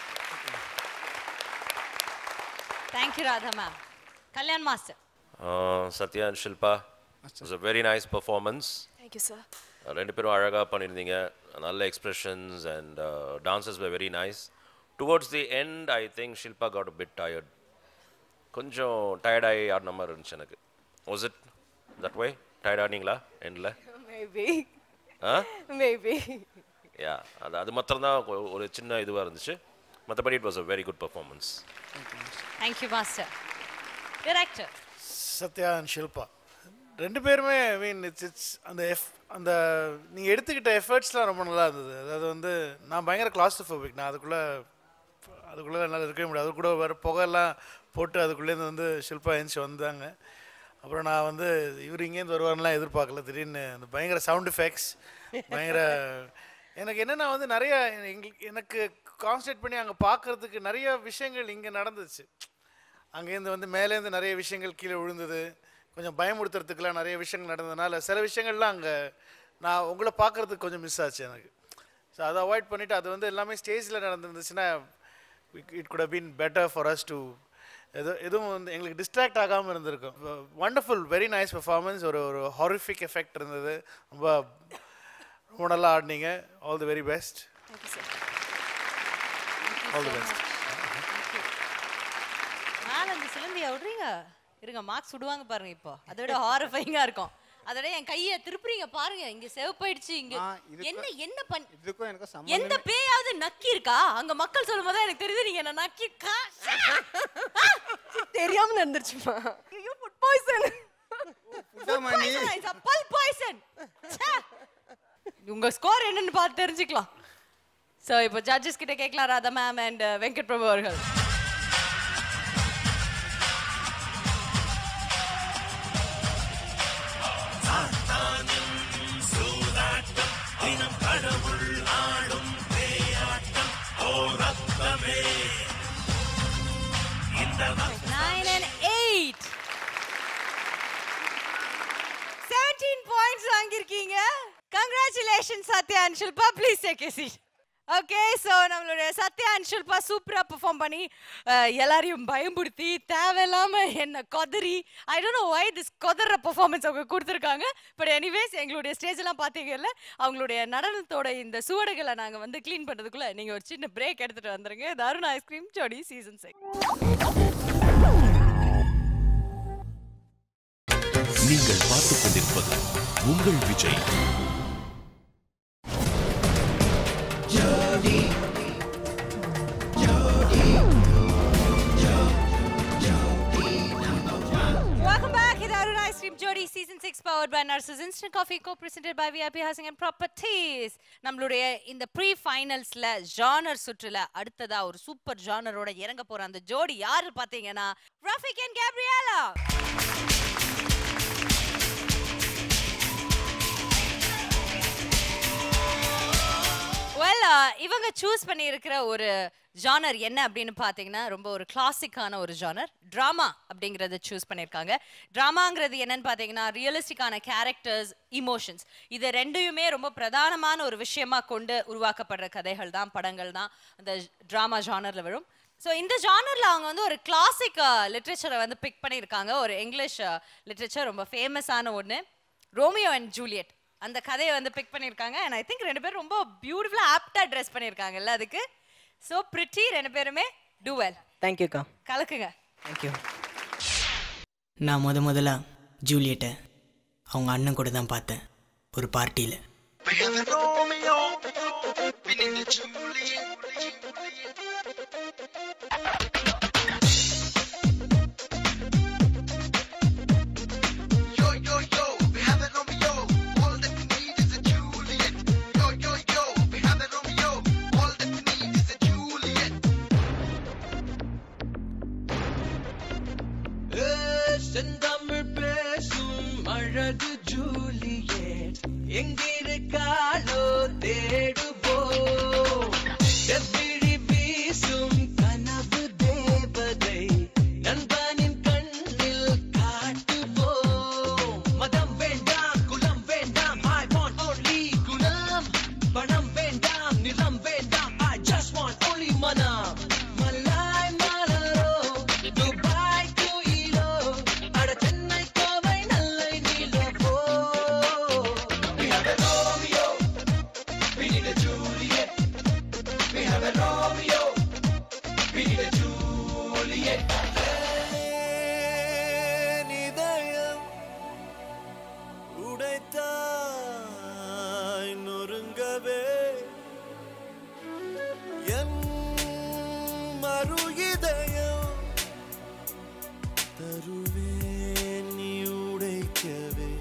thank you Radha ma'am Kalyan master Sathya and Shilpa it's a very nice performance thank you sir ரெண்டு பேரும் அழகாக பண்ணியிருந்தீங்க நல்ல expressions and dances were very nice towards the end I think Shilpa got a bit tired கொஞ்சம் டயர்டாகி ஆடின மாதிரி இருந்துச்சு எனக்கு was it that way tired ஆடினீங்களா எண்டில் மேபி யா அது மாத்திரம்தான் ஒரு சின்ன இதுவாக இருந்துச்சு மற்றபடி it was a very good performance thank you master director Sathya and Shilpa ரெண்டு பேருமே ஐ மீன் இட்ஸ் அந்த நீங்கள் எடுத்துக்கிட்ட எஃபர்ட்ஸ்லாம் ரொம்ப நல்லா இருந்தது அதாவது வந்து நான் பயங்கர கிளாஸ்ட்ரோஃபோபிக் நான் அதுக்குள்ளே என்னால் இருக்கவே முடியாது அது கூட வேறு புகையெல்லாம் போட்டு அதுக்குள்ளேருந்து வந்து ஷில்பா எழுந்துச்சி வந்தாங்க அப்புறம் நான் வந்து இவர் இங்கேருந்து வருவாருலாம் எதிர்பார்க்கல திடீர்னு அந்த பயங்கர சவுண்ட் எஃபெக்ட்ஸ் பயங்கர எனக்கு என்னென்னா வந்து நிறைய எனக்கு கான்சன்ட்ரேட் பண்ணி அங்கே பார்க்குறதுக்கு நிறைய விஷயங்கள் இங்கே நடந்துச்சு அங்கேருந்து வந்து மேலேருந்து நிறைய விஷயங்கள் கீழே விழுந்தது கொஞ்சம் பயமுறுத்துறதுக்குலாம் நிறைய விஷயங்கள் நடந்ததுனால சில விஷயங்கள்லாம் அங்கே நான் உங்களை பார்க்குறதுக்கு கொஞ்சம் மிஸ் ஆச்சு எனக்கு ஸோ அதை அவாய்ட் பண்ணிவிட்டு அது வந்து எல்லாமே ஸ்டேஜில் நடந்துருந்துச்சுன்னா it could have been better for us to எதுவும் வந்து எங்களுக்கு டிஸ்ட்ராக்ட் ஆகாமல் இருந்திருக்கும் வண்டர்ஃபுல் வெரி நைஸ் பெர்ஃபார்மன்ஸ் ஒரு ஹாரிஃபிக் எஃபெக்ட் இருந்தது ரொம்ப நல்லா ஆடினீங்க all the very best all the best அந்த சிலந்தியா விடுறீங்க இருங்க மார்க்ஸ் விடுவாங்க பாருங்க இப்போ அதோட ஹாரிஃபைங்கா இருக்கும் அதோட என் கையை திருப்புறீங்க பாருங்க இங்க செவப்பாயிடுச்சு இங்க என்ன பண்ண இதுக்கும் எனக்கு எந்த பேயாவது நக்கி இருக்கா அங்க மக்கள் சொல்லும்போது எனக்கு தெரியுது நீங்க என்ன நக்கி தெரியாம நடந்துருச்சுமா ஐயோ ஃபுட் பாய்சன் பல் பாய்சன் உங்க ஸ்கோர் என்னன்னு பார்த்து தெரிஞ்சுக்கலாம் சோ இப்போ ஜட்ஜஸ் கிட்ட கேட்கலாம் ராதா மேம் அண்ட் வெங்கட் பிரபு அவர்கள் Nine and 8. 17 points வாங்கிருக்கீங்க. Congratulations Satya and Shilpa. Please take a seat. Okay, so நம்மளுடைய சத்யா அண்ட் ஷில்பா சூப்பரா பெர்ஃபார்ம் பண்ணி எல்லாரையும் பயம்படுத்தி தேவையில்லாம என்ன கொதறி I don't know why this கொதற பெர்ஃபார்மன்ஸ் அவங்க கொடுத்துருக்காங்க பட் எனிவேஸ் எங்களுடைய ஸ்டேஜ் எல்லாம் பார்த்தீங்கல்ல அவங்களுடைய நடனத்தோட இந்த சுவடுகளை நாங்க வந்து க்ளீன் பண்றதுக்குள்ள நீங்க ஒரு சின்ன பிரேக் எடுத்துட்டு வந்துருங்க இது அருண் ஐஸ்கிரீம் ஜோடி சீசன் 6 நீங்கள் பார்த்துக் கொண்டிருப்பது உங்கள் Vijay Welcome back. It's Arun Ice Cream Jodi Season 6 powered by Nurses Instant Coffee co-presented by VIP Housing and Properties. நம்மளுடைய இந்த ப்ரீ-ஃபைனல்ஸ்ல ஜானர் சுற்றுல அடுத்ததா ஒரு சூப்பர் ஜானரோட இறங்க போற அந்த ஜோடி யாரு பாத்தீங்கன்னா Rafiq and Gabriella. Well, well இவங்க சூஸ் பண்ணியிருக்கிற ஒரு ஜானர் என்ன அப்படின்னு பார்த்தீங்கன்னா ரொம்ப ஒரு கிளாசிக்கான ஒரு ஜானர் ட்ராமா அப்படிங்கிறத சூஸ் பண்ணியிருக்காங்க. ட்ராமாங்கிறது என்னன்னு பார்த்தீங்கன்னா ரியலிஸ்டிக்கான கேரக்டர்ஸ், இமோஷன்ஸ், இது ரெண்டையுமே ரொம்ப பிரதானமான ஒரு விஷயமா கொண்டு உருவாக்கப்படுற கதைகள் தான், படங்கள் தான் அந்த ட்ராமா ஜானரில் வரும். ஸோ இந்த ஜானரில் அவங்க வந்து ஒரு கிளாசிக் லிட்ரேச்சரை வந்து பிக் பண்ணியிருக்காங்க. ஒரு இங்கிலீஷ் லிட்ரேச்சர் ரொம்ப ஃபேமஸான ஒன்று, ரோமியோ அண்ட் ஜூலியட். அந்த கதையை வந்து பிக் பண்ணியிருக்காங்க. அண்ட் ஐ திங்க் 2 பேரும் ரொம்ப பியூட்டிஃபுல்லாக ஆப்டாக ட்ரெஸ் பண்ணியிருக்காங்கல்ல அதுக்கு. ஸோ பிரிட்டி 2 பேருமே டூ வெல். தேங்க்யூக்கா. கலக்குங்க. தேங்க்யூ. நான் முதல்ல ஜூலியட்டை அவங்க அண்ணன் கூட தான் பார்த்தேன் ஒரு பார்ட்டியில். செந்தமிழ் பேசும் அழகு ஜூலியட் எங்கிருக்காளோ தேடுவோம். செவ்விழி வீசும் கனவு தேவதை நண்பனின் கண்ணில் காட்டுவோம். மதம் வேண்டாம், குலம் வேண்டாம், I want only குலம். பணம் வேண்டாம், நிலம் வேண்டாம், I just want only மனம். மலாய் மலரோ துபாய் குயிலோ அட சென்னை கோவை நல்லை நிலவோ. We have a Romeo, we need a Juliet. We have a Romeo, we need a Juliet. இதயம் உடைத்தாய் நொறுங்கவே என் மறு இதயம் தருவேன் நீ உடைக்கவே.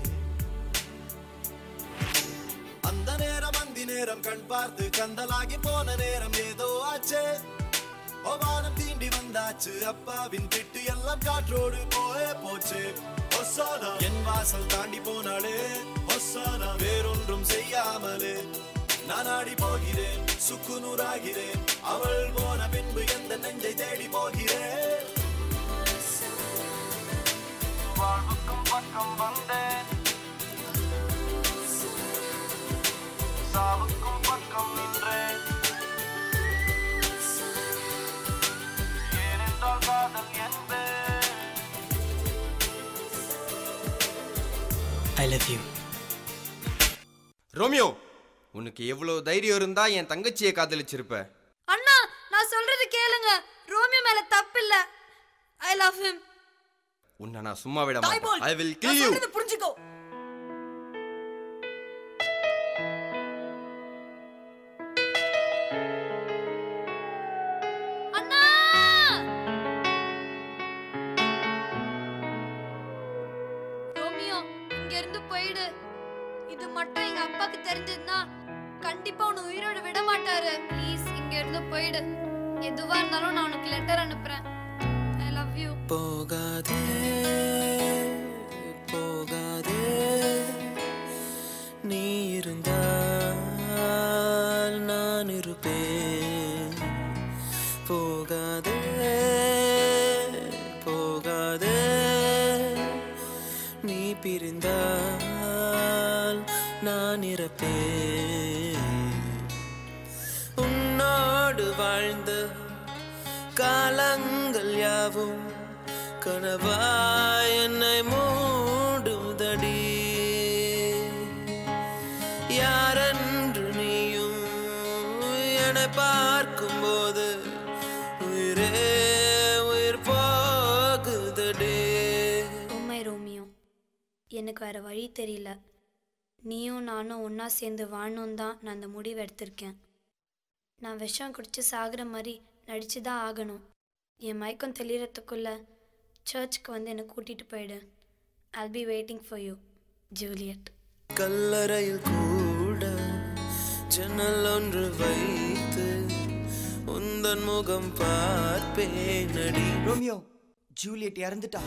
அந்த நேரம் அந்தி நேரம் கண் பார்த்து கந்தலாகி போன நேரம் ஏதோ ஆச்சு. வானம் தீண்டி வந்தாச்சு, அப்பாவின் திட்டு எல்லாம் காற்றோடு போயே போச்சு. ஒசானா என் வாசல் தாண்டி போனாலே, ஒசானா வேறொன்றும் செய்யாமலே நான் ஆடி போகிறேன், சுக்குநூறாகிறேன். அவள் போன பின்பு எந்த நெஞ்சை தேடி போகிறேன். வாழ்வுக்கும் பக்கம் வந்தேன், சாவுக்கும் பக்கம் நின்றேன். ஏனென்றால் காதல் என்பேன். ஐ லவ் யூ. ரோமியோ, உனக்கு எவ்வளவு தைரியம் இருந்தா என் தங்கச்சியை காதலிச்சிருப்ப? அண்ணா நான் சொல்றது கேளுங்க, ரோமியோ மேல தப்பு இல்ல. I love him. உன்னை நான் சும்மா விட மாட்டேன். I will kill you. புரிஞ்சுக்கோ. அண்ணா ரோமியோ இங்க இருந்து போயிடு. இது மட்டும் எங்க அப்பாக்கு தெரிஞ்சதுன்னா கண்டிப்பா உன்னை உயிரோட விட மாட்டாரு. ப்ளீஸ் இங்க இருந்து போயிடு. எதுவா இருந்தாலும் நான் உனக்கு லெட்டர் அனுப்புறேன். I love you. போகாதே போகாதே, நீ இருந்தால் நான் இருப்பேன். போகாதே போகாதே, நீ பிரிந்தால் நான் இறப்பேன். உன்னோடு வாழ்ந்த காலங்கள் யாவும் கனவாய் என்னை மூடுதடி. யாரென்று நீயும் என்னை பார்க்கும்போது உயிரே உயிர் போகுதடி. உண்மை ரோமியோ, எனக்கு வேற வழி தெரியல. நீயும் நானும் ஒன்றா சேர்ந்து வாழணும் தான் நான் அந்த முடிவு எடுத்திருக்கேன். நான் விஷம் குடிச்சு சாகிற மாதிரி நடிச்சு தான் ஆகணும். என் மயக்கம் தெளிகிறதுக்குள்ள சர்ச்சுக்கு வந்து என்னை கூட்டிகிட்டு போயிடு. I'll be waiting for you, Juliet. கல்லறையில் கூட ஜன்னல் ஒன்று வைத்து உந்தன் முகம் பார்ப்பேன் நடி. ரோமியோ, ஜூலியட் இறந்துட்டா.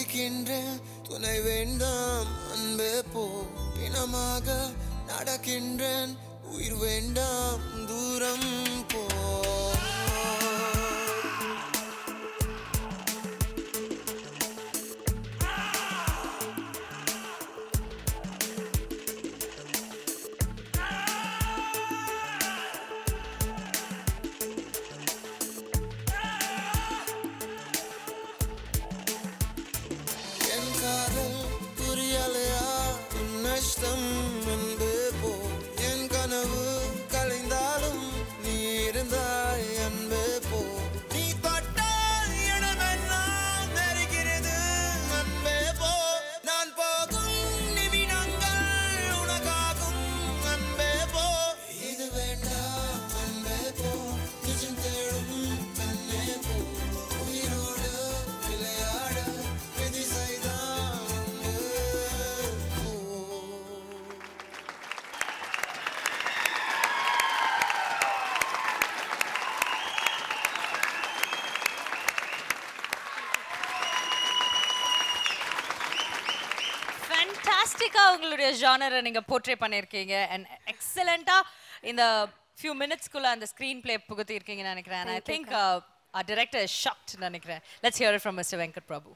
துடிக்கின்றேன் துணை வேண்டாம் அன்பே போ பிணமாக நடக்கின்றேன் உயிர் வேண்டாம் தூரம் போ என் காதல் புரியலையா உன் நஷ்டம் அன்பே போ என் கனவு கலைந்தாலும் நீ இருந்தாய் அன்பே போ நீ தொட்டால் இடமெல்லாம் நெருகிறது அன்பே போ நான் போகும் நிமிடங்கள் உனக்காகும் அன்பே போ இது வேண்டாம் அன்பே போ நிஜம் தேடும் கண்ணே போ உயிரோடு விளையாட விதி செய்தான் அன்பே போ ஃபேண்டாஸ்டிக்கா உங்களுடைய ஜானரை நீங்க போர்ட்ரே பண்ணியிருக்கீங்க அண்ட் எக்ஸலண்டா இந்த ஃபியூ மினிட்ஸ்க்குள்ள அந்த ஸ்க்ரீன் பிளே புகுத்தி இருக்கீங்கன்னு நினைக்கிறேன் I think director is shocked நினைக்கிறேன். Let's hear it from Mr. Venkat Prabhu.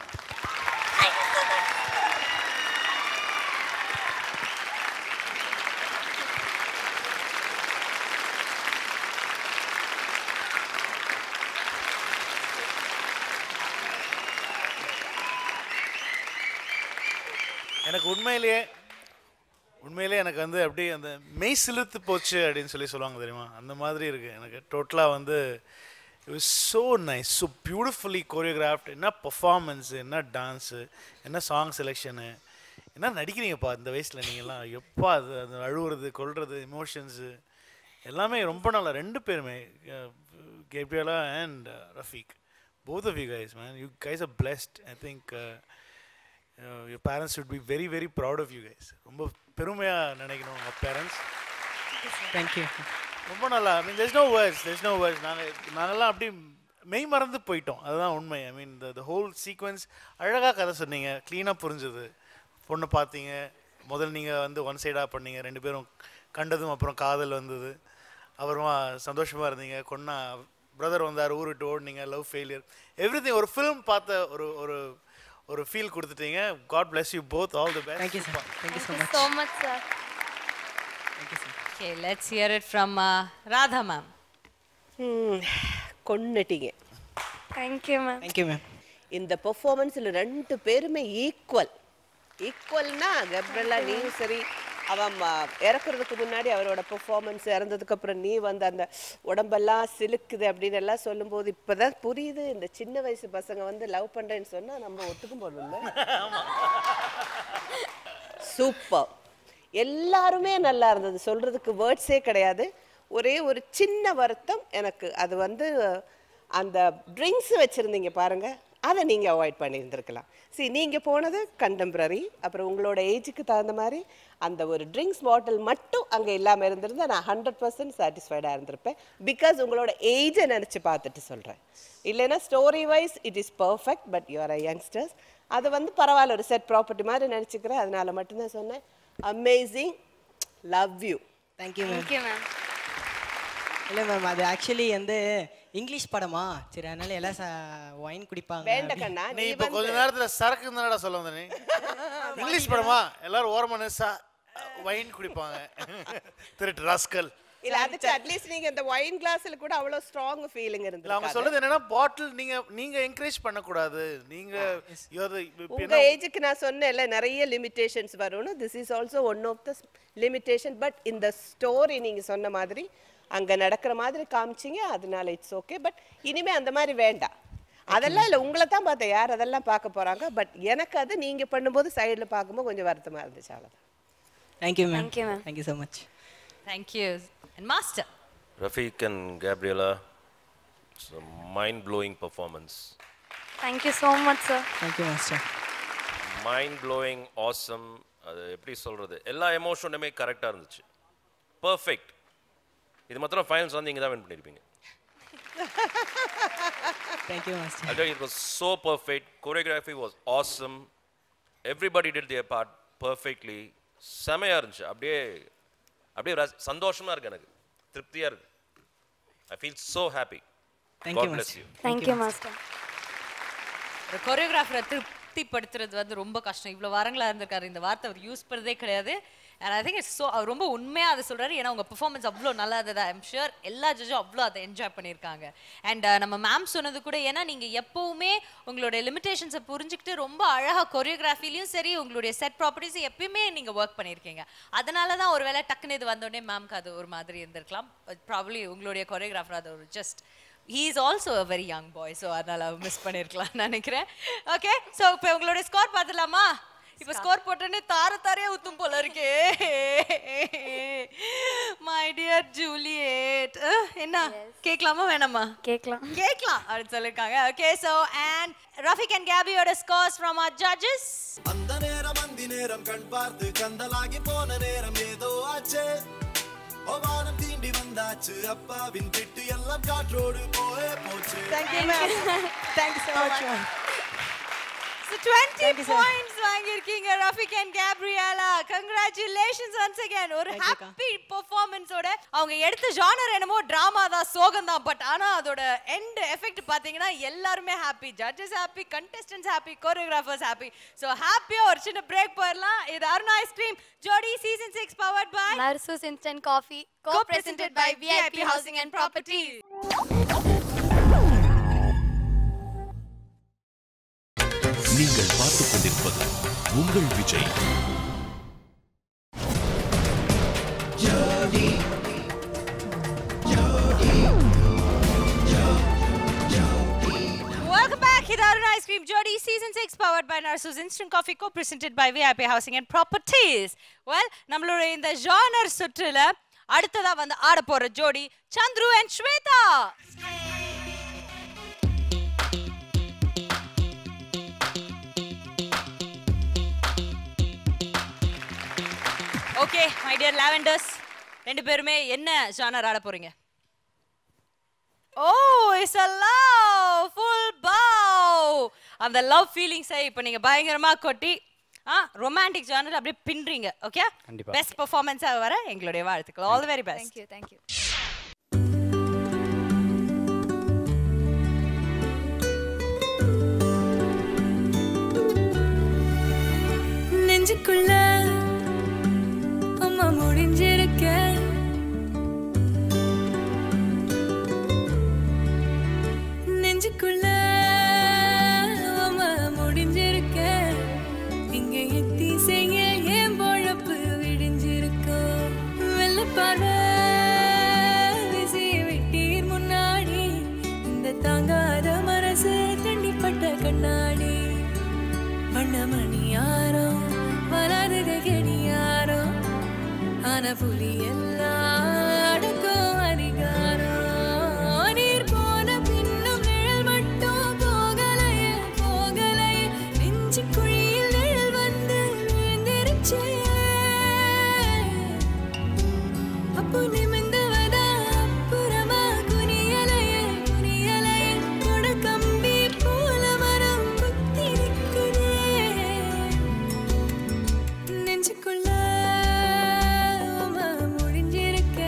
எனக்கு உண்மையிலேயே எனக்கு வந்து அப்படி அந்த மெய் சிலுத்து போச்சு அப்படின்னு சொல்லுவாங்க தெரியுமா, அந்த மாதிரி இருக்குது எனக்கு. டோட்டலாக வந்து it was so nice, so beautifully choreographed. என்ன பர்ஃபார்மன்ஸு, என்ன டான்ஸு, என்ன சாங் செலெக்ஷனு, என்ன நடிக்கிறீங்கப்பா இந்த வயசில் நீங்கள்லாம். எப்பா அது அந்த அழுவுறது கொள்வது எமோஷன்ஸு எல்லாமே ரொம்ப நல்லா. ரெண்டு பேருமே Gabriella and Rafiq, both of you guys, man, you guys are blessed. I think your parents should be very very proud of you guys. ரொம்ப பெருமையா நினைக்கணும் உங்க parents. Thank you. ரொம்ப நல்லா. I mean there's no words. நாங்கெல்லாம் அப்படி மெய் மறந்து போயிட்டோம், அதுதான் உண்மை. I mean the whole sequence அழகாக கதை சொன்னீங்க, க்ளீனாக புரிஞ்சுது. பொண்ணு பார்த்தீங்க, முதல்ல நீங்கள் வந்து ஒன் சைடாக பண்ணீங்க, ரெண்டு பேரும் கண்டதும் அப்புறம் காதல் வந்தது, அப்புறமா சந்தோஷமாக இருந்தீங்க, கொன்னா பிரதர் வந்தார், ஊருட்டு ஓடுனீங்க, லவ் ஃபெயிலியர், எவ்ரிதிங். ஒரு ஃபிலிம் பார்த்த ஒரு ஒரு ஃபீல் கொடுத்துட்டீங்க. God bless you both, all the best. Thank you, sir. Thank you so much. so much, sir. Thank you, sir. Okay, let's hear it from Radha ma'am. கொன்னுட்டீங்க. Thank you, ma'am. Thank you, ma'am. இந்த பெர்ஃபார்மன்ஸில் ரெண்டு பேருமே ஈக்குவல்னா கப்ரலா நீயும் சரி, அவன் இறக்குறதுக்கு முன்னாடி அவரோட performance, இறந்ததுக்கப்புறம் நீ வந்து அந்த உடம்பெல்லாம் சிலுக்குது அப்படின்னு எல்லாம் சொல்லும்போது இப்போ தான் புரியுது, இந்த சின்ன வயசு பசங்க வந்து லவ் பண்ணுறேன்னு சொன்னால் நம்ம ஒத்துக்கும் போடல. சூப்பர், எல்லாருமே நல்லா இருந்தது, சொல்கிறதுக்கு வேர்ட்ஸே கிடையாது. ஒரே ஒரு சின்ன வருத்தம் எனக்கு, அது வந்து அந்த ட்ரிங்க்ஸ் வச்சுருந்தீங்க பாருங்கள், அதை நீங்கள் அவாய்ட் பண்ணியிருந்துருக்கலாம். சரி, நீங்கள் போனது கண்டெம்பரரி, அப்புறம் உங்களோட ஏஜுக்கு தகுந்த மாதிரி அந்த ஒரு ட்ரிங்க்ஸ் பாட்டில் மட்டும் அங்கே இல்லாமல் இருந்திருந்தா நான் 100% சாட்டிஸ்ஃபைடாக இருந்திருப்பேன். பிகாஸ் உங்களோட ஏஜை நினச்சி பார்த்துட்டு சொல்கிறேன். இல்லைன்னா story wise it is perfect, but you're a youngsters. அது வந்து பரவாயில்ல, ஒரு செட் ப்ராப்பர்ட்டி மாதிரி நினச்சிக்கிறேன். அதனால மட்டும்தான் சொன்னேன். Amazing, love you. Thank you ma'am. Thank you, ma'am. இல்லை மேம், அது ஆக்சுவலி வந்து இங்கிலீஷ் படமா, சரி அதனால எல்லாம் ஒயின் குடிப்பாங்க. வேண்ட கண்ணா, நீ இப்போ கொஞ்ச நேரத்தில் சரக்கு தானடா சொல்ல வந்த நீ. இங்கிலீஷ் படமா, எல்லாரும் ஓரமான வைன் குடிப்பாங்க, திருட்டு ராஸ்கல். இல்ல அதுக்கு அட்லீஸ்ட் நீங்க இந்த வைன் கிளாஸ்ல கூட அவ்வளவு ஸ்ட்ராங் ஃபீலிங் இருந்தது. அவங்க சொல்றது என்னன்னா பாட்டில் நீங்க என்கரேஜ் பண்ண கூடாது. நீங்க உங்க ஏஜுக்கு நான் சொன்னேன்ல நிறைய லிமிட்டேஷன்ஸ் வரும்னு. This is also one of the limitation. But இந்த ஸ்டோரி நீங்க சொன்ன மாதிரி அங்க நடக்கிற மாதிரி காமிச்சிங்க, அதனால இட்ஸ் ஓகே. பட் இனிமே அந்த மாதிரி வேண்டாம். அதெல்லாம் இல்லை, உங்களை தான் பார்த்தேன், யார் அதெல்லாம் பார்க்க போறாங்க. பட் எனக்கு அது நீங்க பண்ணும்போது சைடில் பார்க்கும்போது கொஞ்சம் வருத்தமா இருந்துச்சு, அவ்வளோதான். Thank you ma'am. Thank you, ma'am. Thank you so much. Thank you. And Master. Rafiq and Gabriela, it's a mind-blowing performance. Thank you so much, sir. Thank you master. Mind-blowing, awesome. அது எப்படி சொல்கிறது, எல்லா எமோஷனுமே கரெக்டாக இருந்துச்சு, பர்ஃபெக்ட். இது மாத்திரம் ஃபைனல்ஸ் வந்து இங்கே தான் வின் பண்ணியிருப்பீங்க. Thank you, Master. I'll tell you, it was so perfect. Choreography was awesome. Everybody did their part perfectly. செமையா இருந்துச்சு. அப்படியே சந்தோஷமா இருக்கு எனக்கு. திருப்தியா இருக்கு. I feel so happy. Thank God you, bless Master. you. Thank you, Master. ஒரு கொரியோகிராஃபரை திருப்திப்படுத்துறது வந்து ரொம்ப கஷ்டம். இவ்வளோ வாரங்களா இருந்திருக்காரு, இந்த வார்த்தை அவர் யூஸ் பண்ணுறதே கிடையாது. And I think it's so அவர் ரொம்ப உண்மையாக அதை சொல்கிறாரு. ஏன்னா உங்கள் பெர்ஃபார்மன்ஸ் அவ்வளோ நல்லா இருந்தது. ஐம் ஷுர் எல்லா ஜட்ஜும் அவ்வளோ அதை என்ஜாய் பண்ணியிருக்காங்க. அண்ட் நம்ம மேம் சொன்னது கூட, ஏன்னா நீங்கள் எப்போவுமே உங்களுடைய லிமிடேஷன்ஸை புரிஞ்சுக்கிட்டு ரொம்ப அழகாக கொரியோகிராஃபிலையும் சரி உங்களுடைய செட் ப்ராப்பர்ட்டிஸும் எப்பயுமே நீங்கள் ஒர்க் பண்ணியிருக்கீங்க. அதனால தான் ஒரு வேளை டக்குன்னு இது வந்தோடனே மேம்க்கு அது ஒரு மாதிரி இருந்திருக்கலாம். ப்ராபப்ளி உங்களுடைய கொரியோகிராஃபர் அது ஒரு just he is also a very young boy, so அதனால மிஸ் பண்ணிருக்கலாம் நினைக்கிறேன். ஓகே, சோ இப்போ உங்களுடைய ஸ்கோர் பார்த்துலாமா? இப்போ ஸ்கோர் போட்டோன்னே தாரையா ஊத்தும் போல இருக்கே. மை டியர் ஜூலியட், என்ன கேட்கலாமா வேணாமா? கேட்கலாம் அப்படின்னு சொல்லிருக்காங்க. Okay, so and Rafiq and கேபியோட ஸ்கோர்ஸ் ஃப்ரம் our judges. அந்த நேரம் அந்தி நேரம் கண் பார்த்து கந்தலாகி போன நேரம் ஏதோ ஆச்சே. வானம் தீண்டி வந்தாச்சு, அப்பாவின் திட்டு எல்லாம் காற்றோடு போயே போச்சு. Thank you, ma'am. Thank you so much, ma'am. So 20 points வாங்கிருக்கீங்க Rafiq and Gabriella. Congratulations once again. ஒரு ஹாப்பி பெர்ஃபார்மன்ஸோட அவங்க எடுத்த ஜானர் என்னமோ டிராமா தான், சோகம் தான். பட் ஆனா அதோட எண்ட் எஃபெக்ட் பாத்தீங்கன்னா எல்லாருமே happy, judges happy, contestants happy, choreographers happy. So ஹாப்பியா ஒரு சின்ன பிரேக் போயிடலாம். இது Aruna ice cream Jodi season 6 powered by Narsus Instant Coffee, co-presented by VIP Housing and Properties. நீங்கள் பார்த்துக் கொண்டிருப்பது உங்கள் விஜய். Welcome back. இது Aruna ice cream Jodi season 6 powered by Narsus Instant Coffee, co-presented by VIP Housing and Properties. Well, நம்மளோட இந்த ஜானர் சுற்றுல அடுத்ததா வந்து ஆட போற ஜோடி Chandru and Shweta. Okay my dear lavenders, ரெண்டு பேருமே என்ன ஜானர் ஆட போறீங்க? Oh, it's a love full bow. அந்த லவ் ஃபீலிங்ஸை இப்போ நீங்க பயங்கரமா கொட்டி ரொமான்டிக் ஜானர் அப்படியே பின்றீங்க. ஓகே, பெஸ்ட் பெர்ஃபார்மன்ஸா வர எங்களுடைய வாழ்த்துக்கள். All the very best. Thank you. நெஞ்சுக்குள்ள அம்மா முடிஞ்சிருக்க, நெஞ்சுக்குள்ள அம்மா முடிஞ்சிருக்க, இங்க எத்தி செய்ய ஏன் பொழப்பு விடிஞ்சிருக்கோம். வெள்ள பார்வை விசி விட்டீர் முன்னாடி, இந்த தாங்காத மனசு தண்டிப்பட்ட கண்ணாடி. வண்ணமணி யாரோ வராதுக கெடியாரோ, ஆன புலி எல்லாம் அடக்கும் அதிகாரம். நீர் போன பின்னும் நிழல் மட்டும் போகலையே போகலையே, நெஞ்சு குழியில் நிழல் வந்து விழுந்திருச்சே. அப்போ நிமிந்தவதா அப்புறமா குனியலையே குனியலையே, கொட கம்பி போல மரம் குத்தி நிற்குதே. நெஞ்சுக்குள்ள முடிஞ்சிருக்க,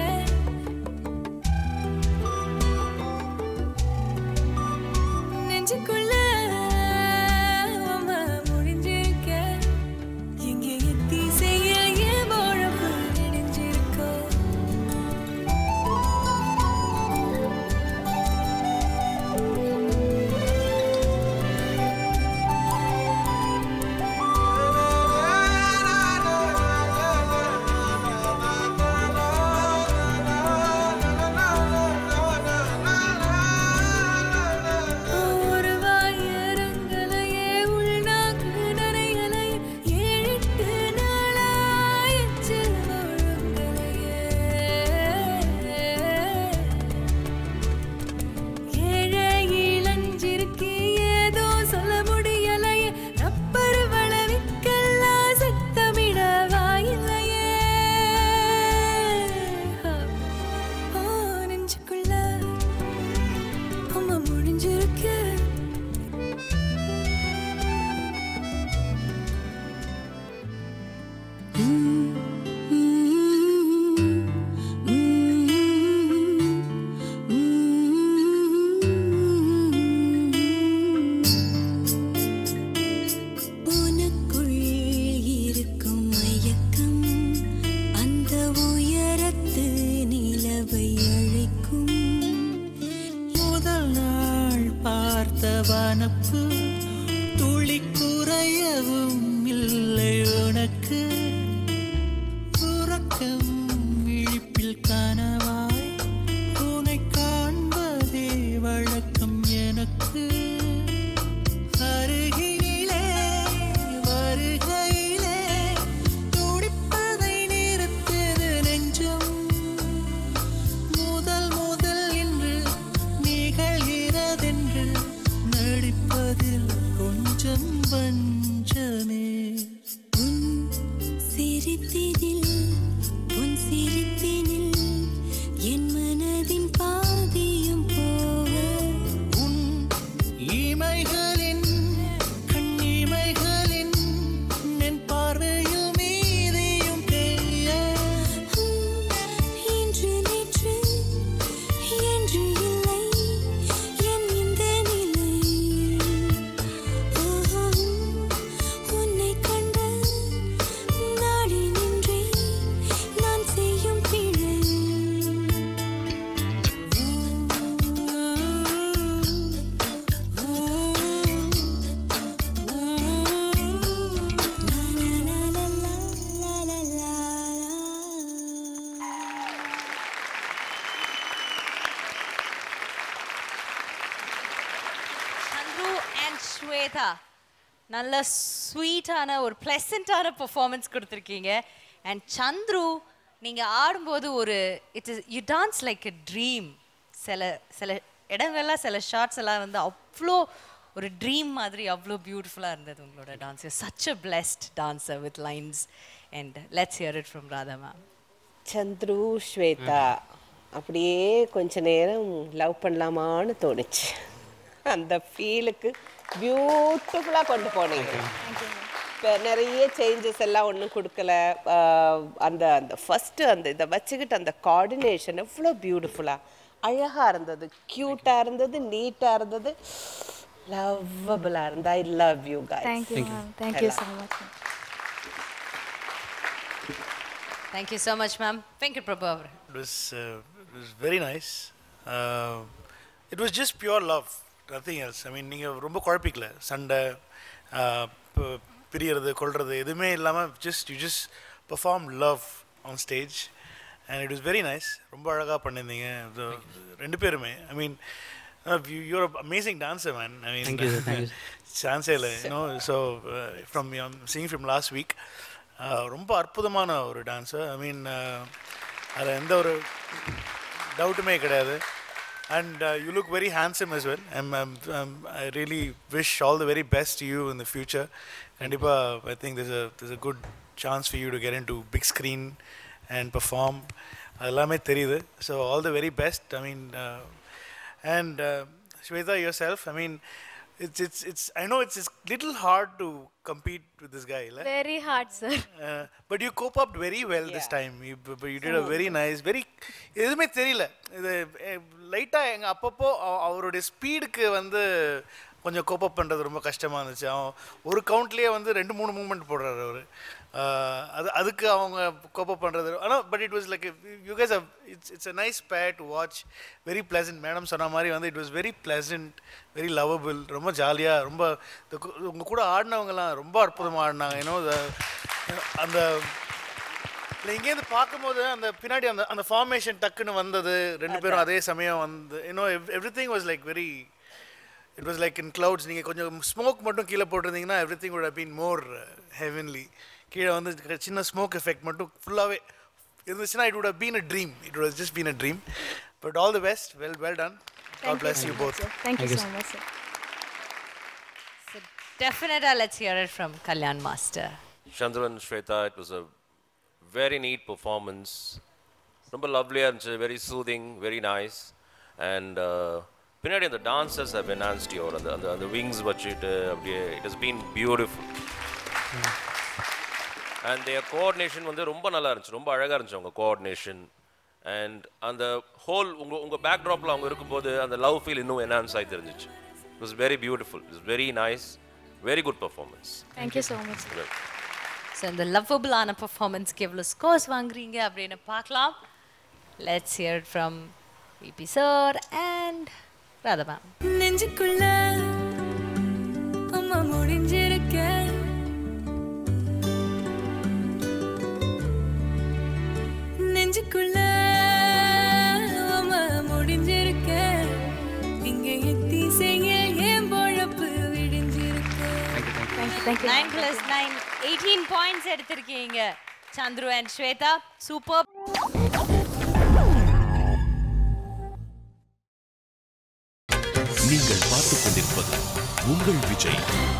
நனப்பு துளி குறையவும் இல்லை உனக்கு உறக்கம் விழிப்பில் கனவாய் உனை காண்பதே வழக்கம் எனக்கு அருகினிலே வருகையிலே துடிப்பதை நிறுத்தது நெஞ்சம் முதல் முதல் என்று நிகழ்கிறதென்று நடிப்பதில் கொஞ்சம் வஞ்சமே சிரித்தினில் உன் சிரிப்பினில் என் மனதின் பாதியும் போக உன் இமைகளின் கண்ணிமைகளின் என் பார்வையில் மீதியும் பெய்ய இன்று நேற்று என்று இல்லை என் இந்த நிலை உன்னை கண்ட நாடி நின்றேன் நான் செய்யும் பிழை சந்துரு அண்ட் ஸ்வேதா நல்ல ஸ்வீட்டான ஒரு ப்ளசண்ட்டான பெர்ஃபார்மன்ஸ் கொடுத்துருக்கீங்க அண்ட் சந்துரு நீங்கள் ஆடும்போது ஒரு it's you dance like a dream சில சில இடங்கள்லாம் சில ஷார்ட்ஸ் எல்லாம் வந்து அவ்வளோ ஒரு ட்ரீம் மாதிரி அவ்வளோ பியூட்டிஃபுல்லாக இருந்தது உங்களோட dance such a blessed dancer with lines and let's hear it from Radha ma'am Chandru Shweta அப்படியே கொஞ்ச நேரம் லவ் பண்ணலாமான்னு தோணுச்சு அந்த ஃபீலுக்கு பியூட்டிஃபுல்லாக கொண்டு போனீங்க இப்போ நிறைய சேஞ்சஸ் எல்லாம் ஒன்றும் கொடுக்கல அந்த அந்த ஃபஸ்ட்டு அந்த இதை வச்சுக்கிட்டு அந்த கோஆர்டினேஷன் எவ்வளோ பியூட்டிஃபுல்லாக அழகாக இருந்தது க்யூட்டாக இருந்தது நீட்டாக இருந்தது லவ்வபுளாக இருந்தது I love you guys. Thank you, ma'am. Thank you so much. Thank you so much, ma'am. Venkat Prabhu. It was very nice. It was just pure love, nothing else. I mean, நீங்கள் ரொம்ப குழப்பிக்கல சண்டை பிரியறது கொள்றது எதுவுமே இல்லாமல் you just perform love on stage and it was very nice. ரொம்ப அழகாக பண்ணியிருந்தீங்க ரெண்டு பேருமே. I mean, you're an amazing dancer, man. I mean, Thank you, sir. Thank you. chance இல்லை, you know. So from seeing from last week, ரொம்ப அற்புதமான ஒரு dancer. ஐ மீன் அதில் எந்த ஒரு டவுட்டுமே கிடையாது. And you look very handsome as well. I really wish all the very best to you in the future. Kandipa, I think there's a good chance for you to get into big screen and perform. Adellame theriyudhu. So all the very best. I mean, and Shweta yourself. I mean, it's I know it's a little hard to compete with this guy. Very hard, sir. But you cope up very well this time. You did a very nice, very எதுவுமே தெரியல. இது லைட்டாக எங்கள் அப்பப்போ அவருடைய ஸ்பீடுக்கு வந்து கொஞ்சம் கோப் up பண்ணுறது ரொம்ப கஷ்டமாக இருந்துச்சு. அவன் ஒரு கவுண்ட்லேயே வந்து 2-3 மூமெண்ட் போடுறாரு அவர். அதுக்கு அவங்க கோப் அப் பண்ணுறது. ஆனால் but it was like you guess it's a nice pair to watch. Very pleasant. Madam சொன்ன மாதிரி வந்து it was very pleasant, very lovable. ரொம்ப ஜாலியாக, ரொம்ப உங்கள் கூட ஆடினவங்கலாம் ரொம்ப அற்புதமாக ஆடினாங்க. ஏன்னோ அந்த இல்லை இங்கேருந்து பார்க்கும்போது அந்த பின்னாடி அந்த ஃபார்மேஷன் டக்குன்னு வந்தது, ரெண்டு பேரும் அதே சமயம் வந்து இன்னும் everything was like very, it was like in clouds. நீங்கள் கொஞ்சம் ஸ்மோக் மட்டும் கீழே போட்டிருந்தீங்கன்னா everything would have been more heavenly. கீழே வந்து சின்ன ஸ்மோக் எஃபெக்ட் மட்டும் ஃபுல்லாகவே இருந்துச்சுன்னா it would have been a dream. It was just been a dream. But all the best. Well done. God bless you both. Thank you so much, sir. So definitely, let's hear it from Kalyan Master. Chandru and Shweta, it was a very neat performance. ரொம்ப lovely and very soothing, very nice. And பின்னாடி அந்த dancers have enhanced your அந்த wings வச்சிட்டு அப்படியே it has been beautiful. And their coordination வந்து ரொம்ப நல்லா இருந்துச்சு, ரொம்ப அழகா இருந்துச்சு அவங்க coordination. And அந்த whole உங்க backdropல அவங்க இருக்கும்போது அந்த love feel இன்னும் enhance ஆகி தெரிஞ்சிச்சு. It was very beautiful. It was very nice. Very good performance. Thank you so much. So இந்த லவ்வபிளான பெர்ஃபார்மன்ஸ்க்கு எவ்வளோ ஸ்கோர்ஸ் வாங்குறீங்க அப்படின்னு பார்க்கலாம். Let's hear it from VP sir and Radha ma'am. நெஞ்சுக்குள்ள Thank you. 9 plus 9, 18 points எடுத்திருக்கீங்க. Chandru and Shweta, superb. நீங்கள் பார்த்துக் கொண்டிருப்பது உங்கள் Vijay.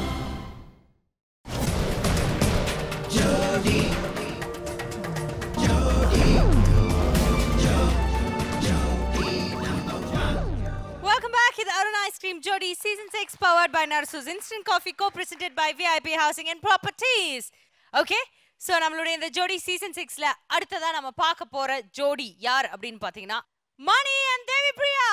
Welcome back to the Arun Ice Cream Jodi Season 6 powered by Narsus Instant Coffee co-presented by VIP Housing and Properties. Okay? So நம்மளுடைய இந்த Jodi season 6ல அடுத்ததா நம்ம பார்க்க போற ஜோடி யார் அப்படினு பாத்தீங்கன்னா மணி and Devi Priya.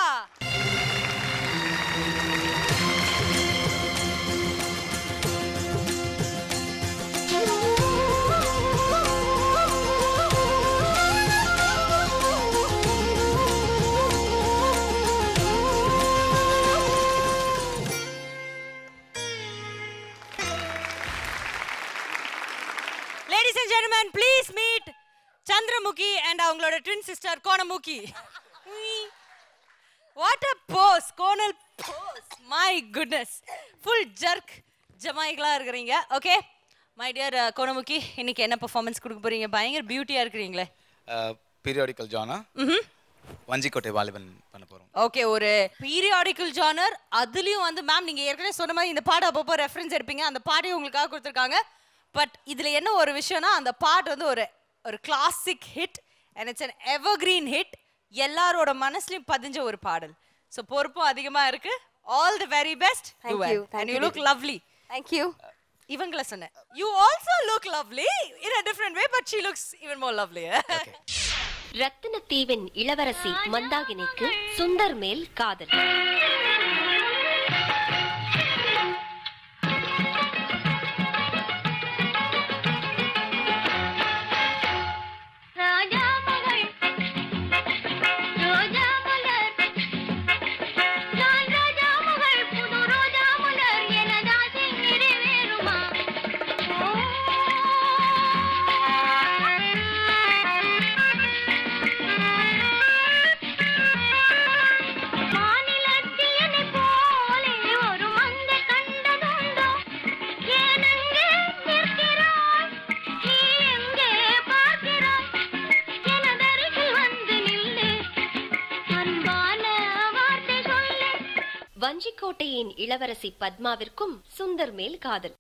Ladies and gentlemen, please meet Chandramukhi and அவங்களோட twin sister Konamukhi. What a pose, Konal pose. My goodness. Full jerk ஜமாய்களா இருக்கீங்க. Okay? My dear Konamukhi, இன்னைக்கு என்ன பெர்ஃபார்மன்ஸ் கொடுக்க போறீங்க? பயங்கர பியூட்டியா இருக்கீங்களே. பீரியாடிக்கல் ஜானா. வஞ்சிக்கோட்டை வாலிபன் பண்ண போறோம். ஓகே, ஒரு பீரியாடிக்கல் ஜானர். அதுலயும் வந்து மேம் நீங்க ஏற்கனவே சொன்ன மாதிரி இந்த பாட அப்பப்போ ரெஃபரன்ஸ் எடுப்பீங்க. அந்த பாட்டை உங்களுக்காக கொடுத்துருக்காங்க. பட் இதுல என்ன ஒரு விஷயம்னா அந்த பாட்டு வந்து ஒரு classic hit and it's an evergreen hit. எல்லாரோட மனசுலயும் பதிஞ்ச ஒரு பாடல். ஸோ பொறுப்பும் அதிகமா இருக்கு. All the very best. Thank you. And you look lovely. Thank you. இவங்கள சொன்னேன். You also look lovely in a different way, but she looks even more lovely. Okay. ரத்தினத்தீவின் இளவரசி மந்தாகினிக்கு சுந்தர் மேல் காதல். வஞ்சிக்கோட்டையின் இளவரசி பத்மாவிற்கும் சுந்தர் மேல் காதல்.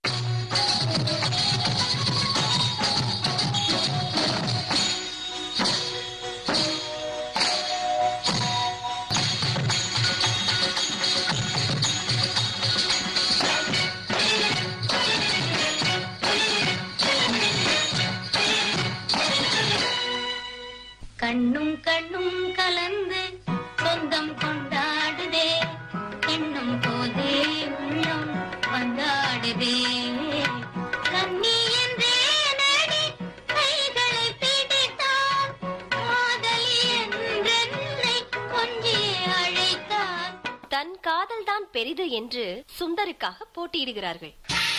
கண்ணும் கண்ணும் கலந்து சொந்தம் கொண்டாடுதே, எண்ணும் போதே உள்ளம் வந்தாடுதே. கண்ணி என்றே நடி கைகளை பிடித்தான், காதலி என்றென்னை கொஞ்சி அழைத்தான். தன் காதல் தான் பெரிது என்று சுந்தருக்காக போட்டியிடுகிறார்கள்.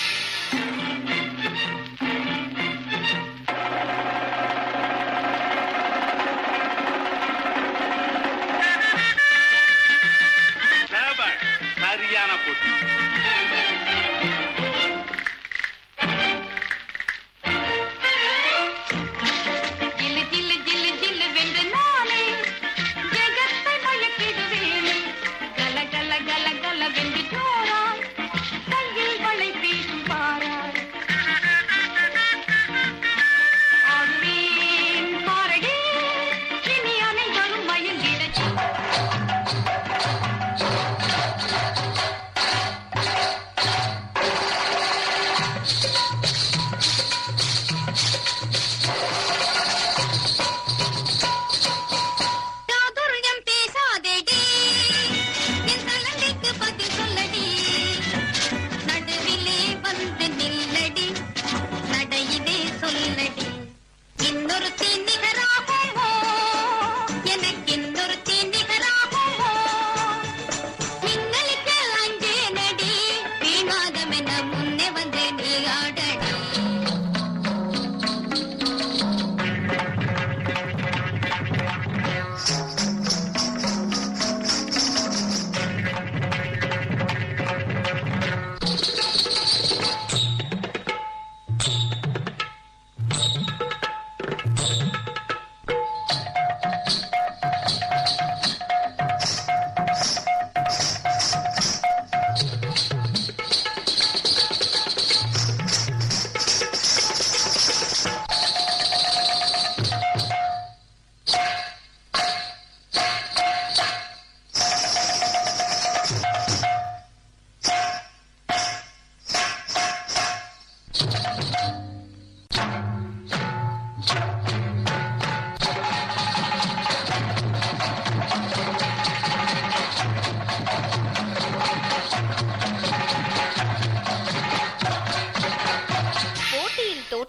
சரியான போட்டி. ஜில்லு ஜில்லு ஜில்லு ஜில்லு வென்று நாளே ஜெகத்தை மயக்கிடுவேனே, கல கல கல கல வென்று ஜோராய் கையில் வளை பேசும் பாராய்.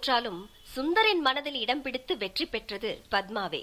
தோற்றாலும் சுந்தரின் மனதில் இடம் பிடித்து வெற்றி பெற்றது பத்மாவே.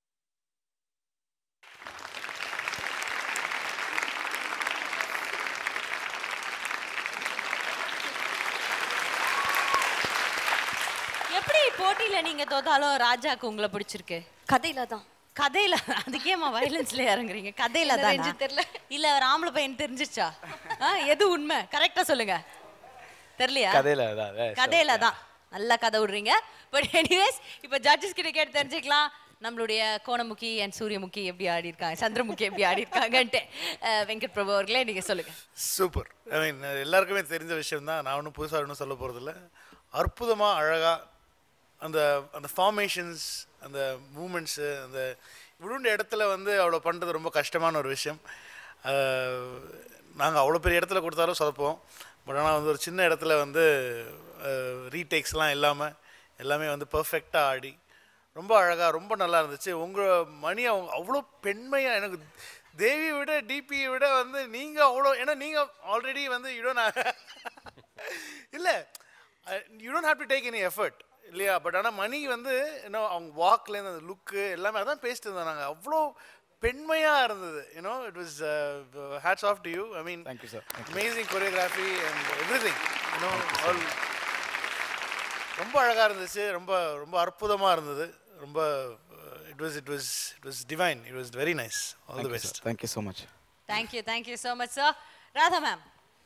எப்படி போட்டியில நீங்க தோத்தாலும் ராஜாக்கு உங்களை பிடிச்சிருக்கு? கதையில தான். கதையில அதுக்கேமா வயலன்ஸ்ல இறங்குறீங்க? கதையில தான் தெரியல. இல்ல ராமல பையன் தெரிஞ்சிச்சா? எது உண்மை? கரெக்டா சொல்லுங்க. தெரியலையா? கதையில தான். நல்லா கதை விடுறீங்க. பட் எனிவேஸ் இப்போ ஜட்ஜஸ் கிட்ட கேட்டு தெரிஞ்சுக்கலாம் நம்மளுடைய கோணமுகி அண்ட் சூரியமுகி எப்படி ஆடி இருக்காங்க, சந்திரமுகி எப்படி ஆடி இருக்காங்கன்ட்டு. வெங்கட் பிரபு அவர்களே நீங்க சொல்லுங்க. சூப்பர். ஐ மீன் எல்லாருக்குமே தெரிஞ்ச விஷயம் தான், நான் ஒன்றும் புதுசாக ஒன்றும் சொல்ல போகிறதில்ல. அற்புதமாக அழகாக அந்த அந்த ஃபார்மேஷன்ஸ், அந்த மூமெண்ட்ஸு, அந்த விழுண்ட இடத்துல வந்து அவ்வளோ பண்ணுறது ரொம்ப கஷ்டமான ஒரு விஷயம். நாங்கள் அவ்வளோ பெரிய இடத்துல கொடுத்தாலும் சொதப்போம். பட் ஆனால் வந்து ஒரு சின்ன இடத்துல வந்து ரீடேக்ஸ்லாம் இல்லாமல் எல்லாமே வந்து பர்ஃபெக்டாக ஆடி ரொம்ப அழகாக ரொம்ப நல்லா இருந்துச்சு. உங்கள் மணி அவங்க அவ்வளோ பெண்மையாக, எனக்கு தேவியை விட டிபியை விட வந்து நீங்கள் அவ்வளோ, ஏன்னா நீங்கள் ஆல்ரெடி வந்து இல்லை you don't have to take any effort இல்லையா? பட் ஆனால் மணி வந்து இன்னும் அவங்க வாக்லேருந்து அந்த லுக்கு எல்லாமே அதான் பேசிட்டு இருந்தோம். நாங்கள் அவ்வளோ பெண்மையாக இருந்தது. You know it was hats off to you. I mean thank you sir. Amazing choreography and everything. You know all ரொம்ப அழகாக இருந்துச்சு. ரொம்ப ரொம்ப அற்புதமாக இருந்தது. ரொம்ப it was divine. It was very nice. All the best. Thank you so much. Thank you so much sir. Radha ma'am.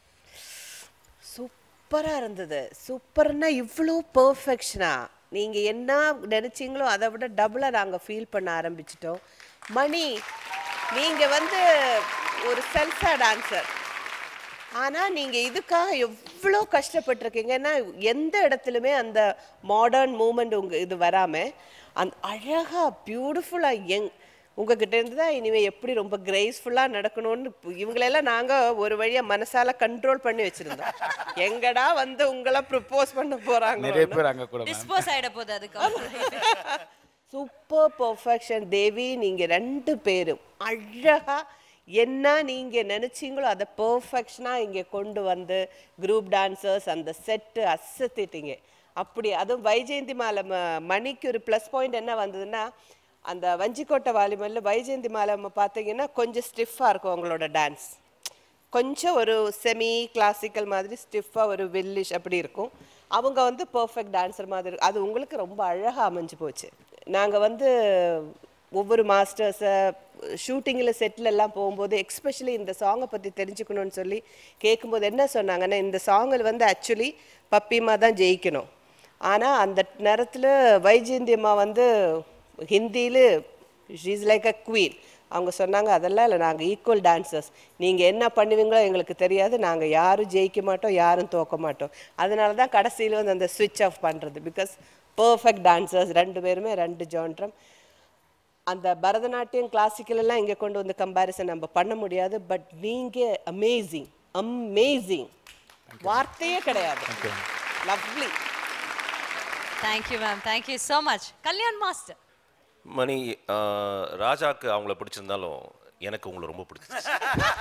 சூப்பராக இருந்தது. சூப்பர்னா இவ்வளோ பர்ஃபெக்ஷனா நீங்கள் என்ன நினச்சிங்களோ அதை விட டபுளாக நாங்கள் ஃபீல் பண்ண ஆரம்பிச்சிட்டோம். மணி நீங்கள் வந்து ஒரு செல்ஃபா டான்சர், ஆனால் நீங்கள் இதுக்காக எவ்வளோ கஷ்டப்பட்டிருக்கீங்கன்னா எந்த இடத்துலையுமே அந்த மாடர்ன் மூமெண்ட் இது வராமல் அந்த அழகாக பியூட்டிஃபுல்லாக உங்ககிட்ட இருந்து தான் இனிமேல் எப்படி ரொம்ப கிரேஸ்ஃபுல்லாக நடக்கணும்னு இவங்களெல்லாம் நாங்கள் ஒரு வழியாக மனசால கண்ட்ரோல் பண்ணி வச்சுருந்தோம். எங்கடா வந்து உங்களை ப்ரப்போஸ் பண்ண போகிறாங்க, நிறைய பேர் அங்கே கூட டிஸ்போஸ் ஆகிட போகுது. அதுக்கு சூப்பர் பர்ஃபெக்ஷன். தேவி நீங்கள் 2 பேரும் அழகாக என்ன நீங்கள் நினச்சிங்களோ அதை பர்ஃபெக்ஷனாக இங்கே கொண்டு வந்து குரூப் டான்சர்ஸ் அந்த செட்டு அசத்திட்டீங்க. அப்படி அதுவும் வைஜெயந்தி மாலை மணிக்கு ஒரு ப்ளஸ் பாயிண்ட் என்ன வந்ததுன்னா, அந்த வஞ்சிக்கோட்டை வாலிமல்ல வைஜெயந்தி மாலை பார்த்தீங்கன்னா கொஞ்சம் ஸ்டிஃபாக இருக்கும் அவங்களோட டான்ஸ். கொஞ்சம் ஒரு செமி கிளாசிக்கல் மாதிரி ஸ்டிஃபாக ஒரு வில்லிஷ் அப்படி இருக்கும். அவங்க வந்து பர்ஃபெக்ட் டான்ஸர் மாதிரி இருக்கும். அது உங்களுக்கு ரொம்ப அழகாக அமைஞ்சு போச்சு. நாங்கள் வந்து ஒவ்வொரு மாஸ்டர்ஸை ஷூட்டிங்கில் செட்டில் எல்லாம் போகும்போது எக்ஸ்பெஷலி இந்த சாங்கை பற்றி தெரிஞ்சுக்கணும்னு சொல்லி கேட்கும்போது என்ன சொன்னாங்கன்னா, இந்த சாங்கில் வந்து ஆக்சுவலி பப்பிமா தான் ஜெயிக்கணும். ஆனால் அந்த நேரத்தில் வைஜெயந்தி அம்மா வந்து ஹிந்தியில் she is like a queen. அவங்க சொன்னாங்க அதெல்லாம் இல்லை, நாங்கள் ஈக்குவல் டான்சர்ஸ், நீங்கள் என்ன பண்ணுவீங்களோ எங்களுக்கு தெரியாது, நாங்கள் யாரும் ஜெயிக்க மாட்டோம் யாரும் தோக்க மாட்டோம். அதனால தான் கடைசியில் வந்து அந்த ஸ்விட்ச் ஆஃப் பண்ணுறது. பிகாஸ் பர்ஃபெக்ட் டான்சர்ஸ் 2 பேருமே 2 ஜான்ரம். அந்த பரதநாட்டியம் கிளாசிக்கல் எல்லாம் இங்கே கொண்டு வந்து கம்பேரிசன் நம்ம பண்ண முடியாது. பட் நீங்கள் அமேசிங் அமேசிங், வார்த்தையே கிடையாது. Lovely. Thank you ma'am. Thank you so much. Kalyan master. Mani ராஜாக்கு அவங்கள பிடிச்சிருந்தாலும் எனக்கு உங்களை ரொம்ப பிடிச்சிருச்சு.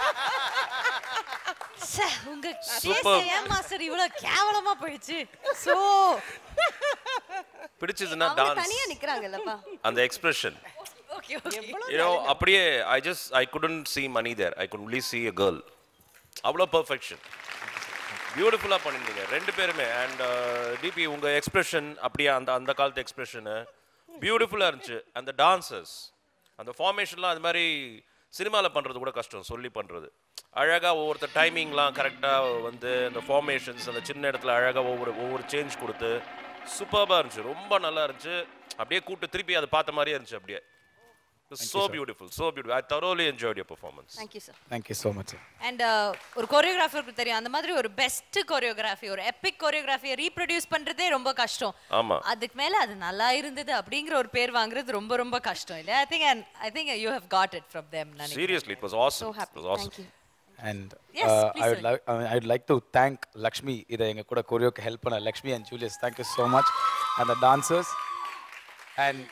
உங்க ஏன் மாஸ்டர் இவ்வளவு கேவலமா போயிடுச்சு? சோ பிடிச்சதுன்னா டான்ஸ் தனியா நிக்கறாங்கலப்பா, அந்த expression. Okay okay. You know அப்படியே I couldn't see Mani there. I could only see a girl. அவ்வளோ பர்ஃபெக்ஷன் பியூட்டிஃபுல்லா பண்ணிருந்தீங்க 2 பேருமே. அண்ட் டிபி உங்க எக்ஸ்பிரஷன் அப்படியே அந்த காலத்து எக்ஸ்பிரஷனு பியூட்டிஃபுல்லா இருந்துச்சு. அந்த டான்சர்ஸ் அந்த ஃபார்மேஷன்லாம் அது மாதிரி சினிமாவில் பண்ணுறது கூட கஷ்டம், சொல்லி பண்ணுறது. அழகாக ஒவ்வொருத்தர் டைமிங்லாம் கரெக்டாக வந்து அந்த ஃபார்மேஷன்ஸ் அந்த சின்ன இடத்துல அழகாக ஒவ்வொரு சேஞ்ச் கொடுத்து சூப்பராக இருந்துச்சு. ரொம்ப நல்லா இருந்துச்சு. அப்படியே கூப்பிட்டு திருப்பி அதை பார்த்த மாதிரியே இருந்துச்சு. அப்படியே so beautiful, so beautiful. I thoroughly enjoyed your performance. Thank you sir. Thank you so much. And ஒரு கோரியோகிராஃபருக்கு தெரியும் அந்த மாதிரி ஒரு பெஸ்ட் கோரியோகிராஃபி, ஒரு எபிக் கோரியோகிராஃபியை ரீப்ரொடியூஸ் பண்றதே ரொம்ப கஷ்டம். ஆமா. அதுக்கு மேல அது நல்லா இருந்தது அப்படிங்கிற ஒரு பேர் வாங்குறது ரொம்ப ரொம்ப கஷ்டம் இல்ல? I think you have got it from them. Seriously, it was awesome. So happy. It was awesome. Thank you. And Yes, I would like to thank Lakshmi, இதை எங்க கூட கோரியோக்கு ஹெல்ப் பண்ண Lakshmi and Julius. Thank you so much. And the dancers. And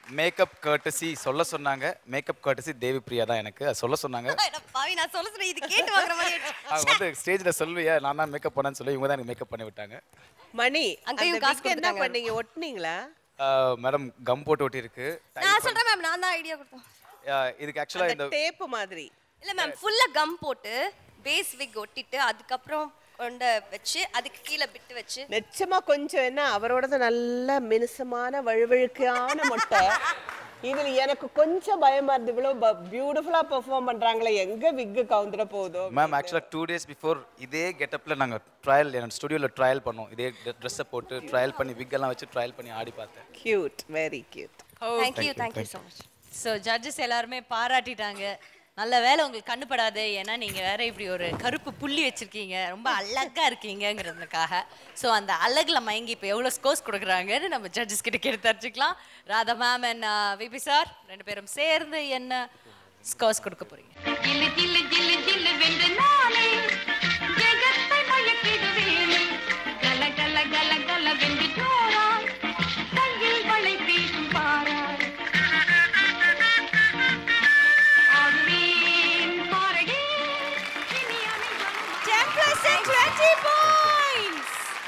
makeup courtesy சொல்ல சொன்னாங்க. Makeup கர்ட்டசி தேவி பிரியா தான் எனக்கு சொல்ல சொன்னாங்க. பாவி நான் சொல்ல சொன்னேன் இது கேட்டு வாங்குற மாதிரி அவங்க வந்து ஸ்டேஜ்ல சொல்லுவியா நான் தான் மேக்கப் பண்ணேன்னு சொல்லி இவங்க தான் எனக்கு மேக்கப் பண்ணி விட்டாங்க. மணி அங்கேயும் அந்த காசு wig என்ன கொடுத்தாங்க. பண்ணீங்க ஒட்டுனீங்களா? மேடம் கம் போட்டு ஒட்டி இருக்கு. நான் சொல்றேன் மேம் நான் தான் ஐடியா கொடுத்தேன். இதுக்கு ஆக்சுவலா இந்த டேப் மாதிரி இல்ல மேம் ஃபுல்லா கம் போட்டு பேஸ் விக் ஒட்டிட்டு அதுக்கப்புறம் கொண்ட வச்சு அதுக்கு கீழே பிட்டு வச்சு நிச்சயமா கொஞ்சம் என்ன அவரோடது நல்ல மினுசமான வழுவழுக்கான மொட்டை. இதுல எனக்கு கொஞ்சம் பயமா இருந்து இவ்வளவு பியூட்டிஃபுல்லா பெர்ஃபார்ம் பண்றாங்களே எங்க விக் கவுந்துட போகுதோ. மேம் ஆக்சுவலா 2 days பிஃபோர் இதே கெட்டப்ல நாங்க ட்ரையல் என்னோட ஸ்டுடியோல ட்ரையல் பண்ணோம். இதே ட்ரெஸ்ஸை போட்டு ட்ரையல் பண்ணி விக் எல்லாம் வச்சு ட்ரையல் பண்ணி ஆடி பார்த்தேன். Cute very cute. Thank you so much. So judges எல்லாருமே பாராட்டிட்டாங்க. நல்ல வேலை உங்களுக்கு கண்ணுப்படாது, ஏன்னா நீங்கள் வேற இப்படி ஒரு கருப்பு புள்ளி வச்சுருக்கீங்க, ரொம்ப அழகாக இருக்கீங்கிறதுக்காக. ஸோ அந்த அழகில் மயங்கி இப்போ எவ்வளோ ஸ்கோர்ஸ் கொடுக்குறாங்கன்னு நம்ம ஜட்ஜஸ் கிட்ட கேட்டு தெரிஞ்சுக்கலாம். Radha ma'am and VP sir ரெண்டு பேரும் சேர்ந்து என்ன ஸ்கோர்ஸ் கொடுக்க போறீங்க? ஜில்லு ஜில்லு ஜில்லு ஜில்லு வென்று நானே ஜெகத்தை மயக்கிடுவேனே கல கல கல கல வென்று ஜோராய் கையில் வளை வீசும் பாராய் ஆடுவேன் பாரடி இனி அனைவரும் 10 plus 20 points.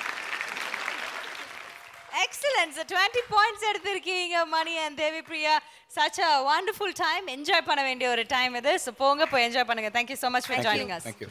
Excellent. So 20 points எடுத்திருக்கீங்க மணி and Devi Priya. Such a wonderful time. Enjoy பண்ண வேண்டிய ஒரு டைம் இது. So போங்க போய் என்ஜாய் பண்ணுங்க. Thank you so much for joining us. Thank you.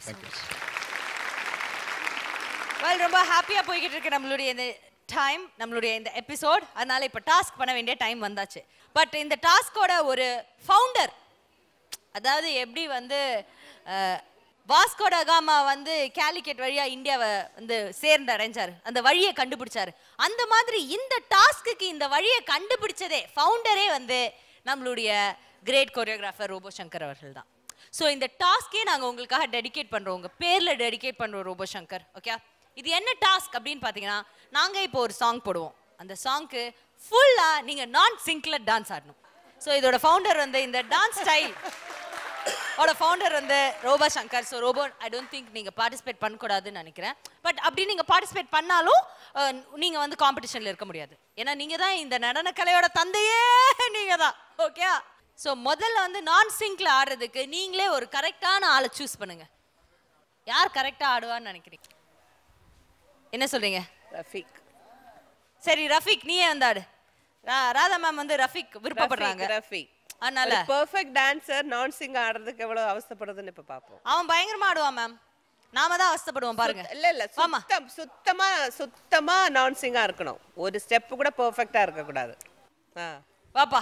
Well, ரொம்ப ஹாப்பியா போய்கிட்டு இருக்கு நம்மளுடைய இந்த டைம், நம்மளுடைய இந்த எபிசோட். அதனால இப்போ டாஸ்க் பண்ண வேண்டிய டைம் வந்தாச்சு. பட் இந்த டாஸ்கோட ஒரு ஃபவுண்டர், அதாவது எப்படி வந்து வாஸ்கோ ட காமா வந்து கேலிக்கட் வழியா இந்தியாவை வந்து சேர்ந்தடைஞ்சாரு, அந்த வழியை கண்டுபிடிச்சாரு. அந்த மாதிரி இந்த டாஸ்க்கு இந்த வழியை கண்டுபிடிச்சதே ஃபவுண்டரே வந்து நம்மளுடைய கிரேட் கோரியோகிராஃபர் ரோபோ சங்கர் அவர்கள் தான். ஸோ இந்த டாஸ்கே நாங்கள் உங்களுக்காக டெடிகேட் பண்ணுறோம், உங்கள் பேரில் டெடிகேட் பண்ணுறோம் ரோபோ சங்கர். ஓகே, இது என்ன டாஸ்க் அப்படின்னு பார்த்தீங்கன்னா, நாங்கள் இப்போ ஒரு சாங் போடுவோம், அந்த சாங்க்கு ஃபுல்லாக நீங்கள் நான் சிங்க்ல டான்ஸ் ஆடணும். ஸோ இதோட ஃபவுண்டர் வந்து இந்த டான்ஸ் ஸ்டைல் ஓட ஃபவுண்டர் வந்து Robo Shankar. So Robo I don't think நீங்கள் பார்ட்டிசிபேட் பண்ணக்கூடாதுன்னு நினைக்கிறேன். பட் அப்படி நீங்கள் பார்ட்டிசிபேட் பண்ணாலும் நீங்கள் வந்து காம்படிஷனில் இருக்க முடியாது, ஏன்னா நீங்கள் தான் இந்த நடனக்கலையோட தந்தையே, நீங்கள் தான். ஓகே, ஸோ முதல்ல வந்து நான் சிங்க்ல ஆடுறதுக்கு நீங்களே ஒரு கரெக்டான ஆளை சூஸ் பண்ணுங்க. யார் கரெக்டாக ஆடுவான்னு நினைக்கிறீங்க? என்ன சொல்றீங்க? ரஃபீக். சரி ரஃபீக் நீயே வந்து ஆடு. ராதா மேம் வந்து ரஃபீக் விருப்பப்படுறாங்க. ரஃபீக் அதனால பெர்ஃபெக்ட் டான்சர் நான் சிங் ஆடுறதுக்கு எவ்வளவு அவஸ்தைப்படுதுன்னு இப்ப பாப்போம். அவன் பயங்கரமா ஆடுவான் மேம், நாம தான் அவஸ்தைப்படுவோம் பாருங்க. இல்ல சுத்தமா நான் சிங்கா இருக்கணும், ஒரு ஸ்டெப் கூட பெர்ஃபெக்ட்டா இருக்க கூடாது. வாப்பா.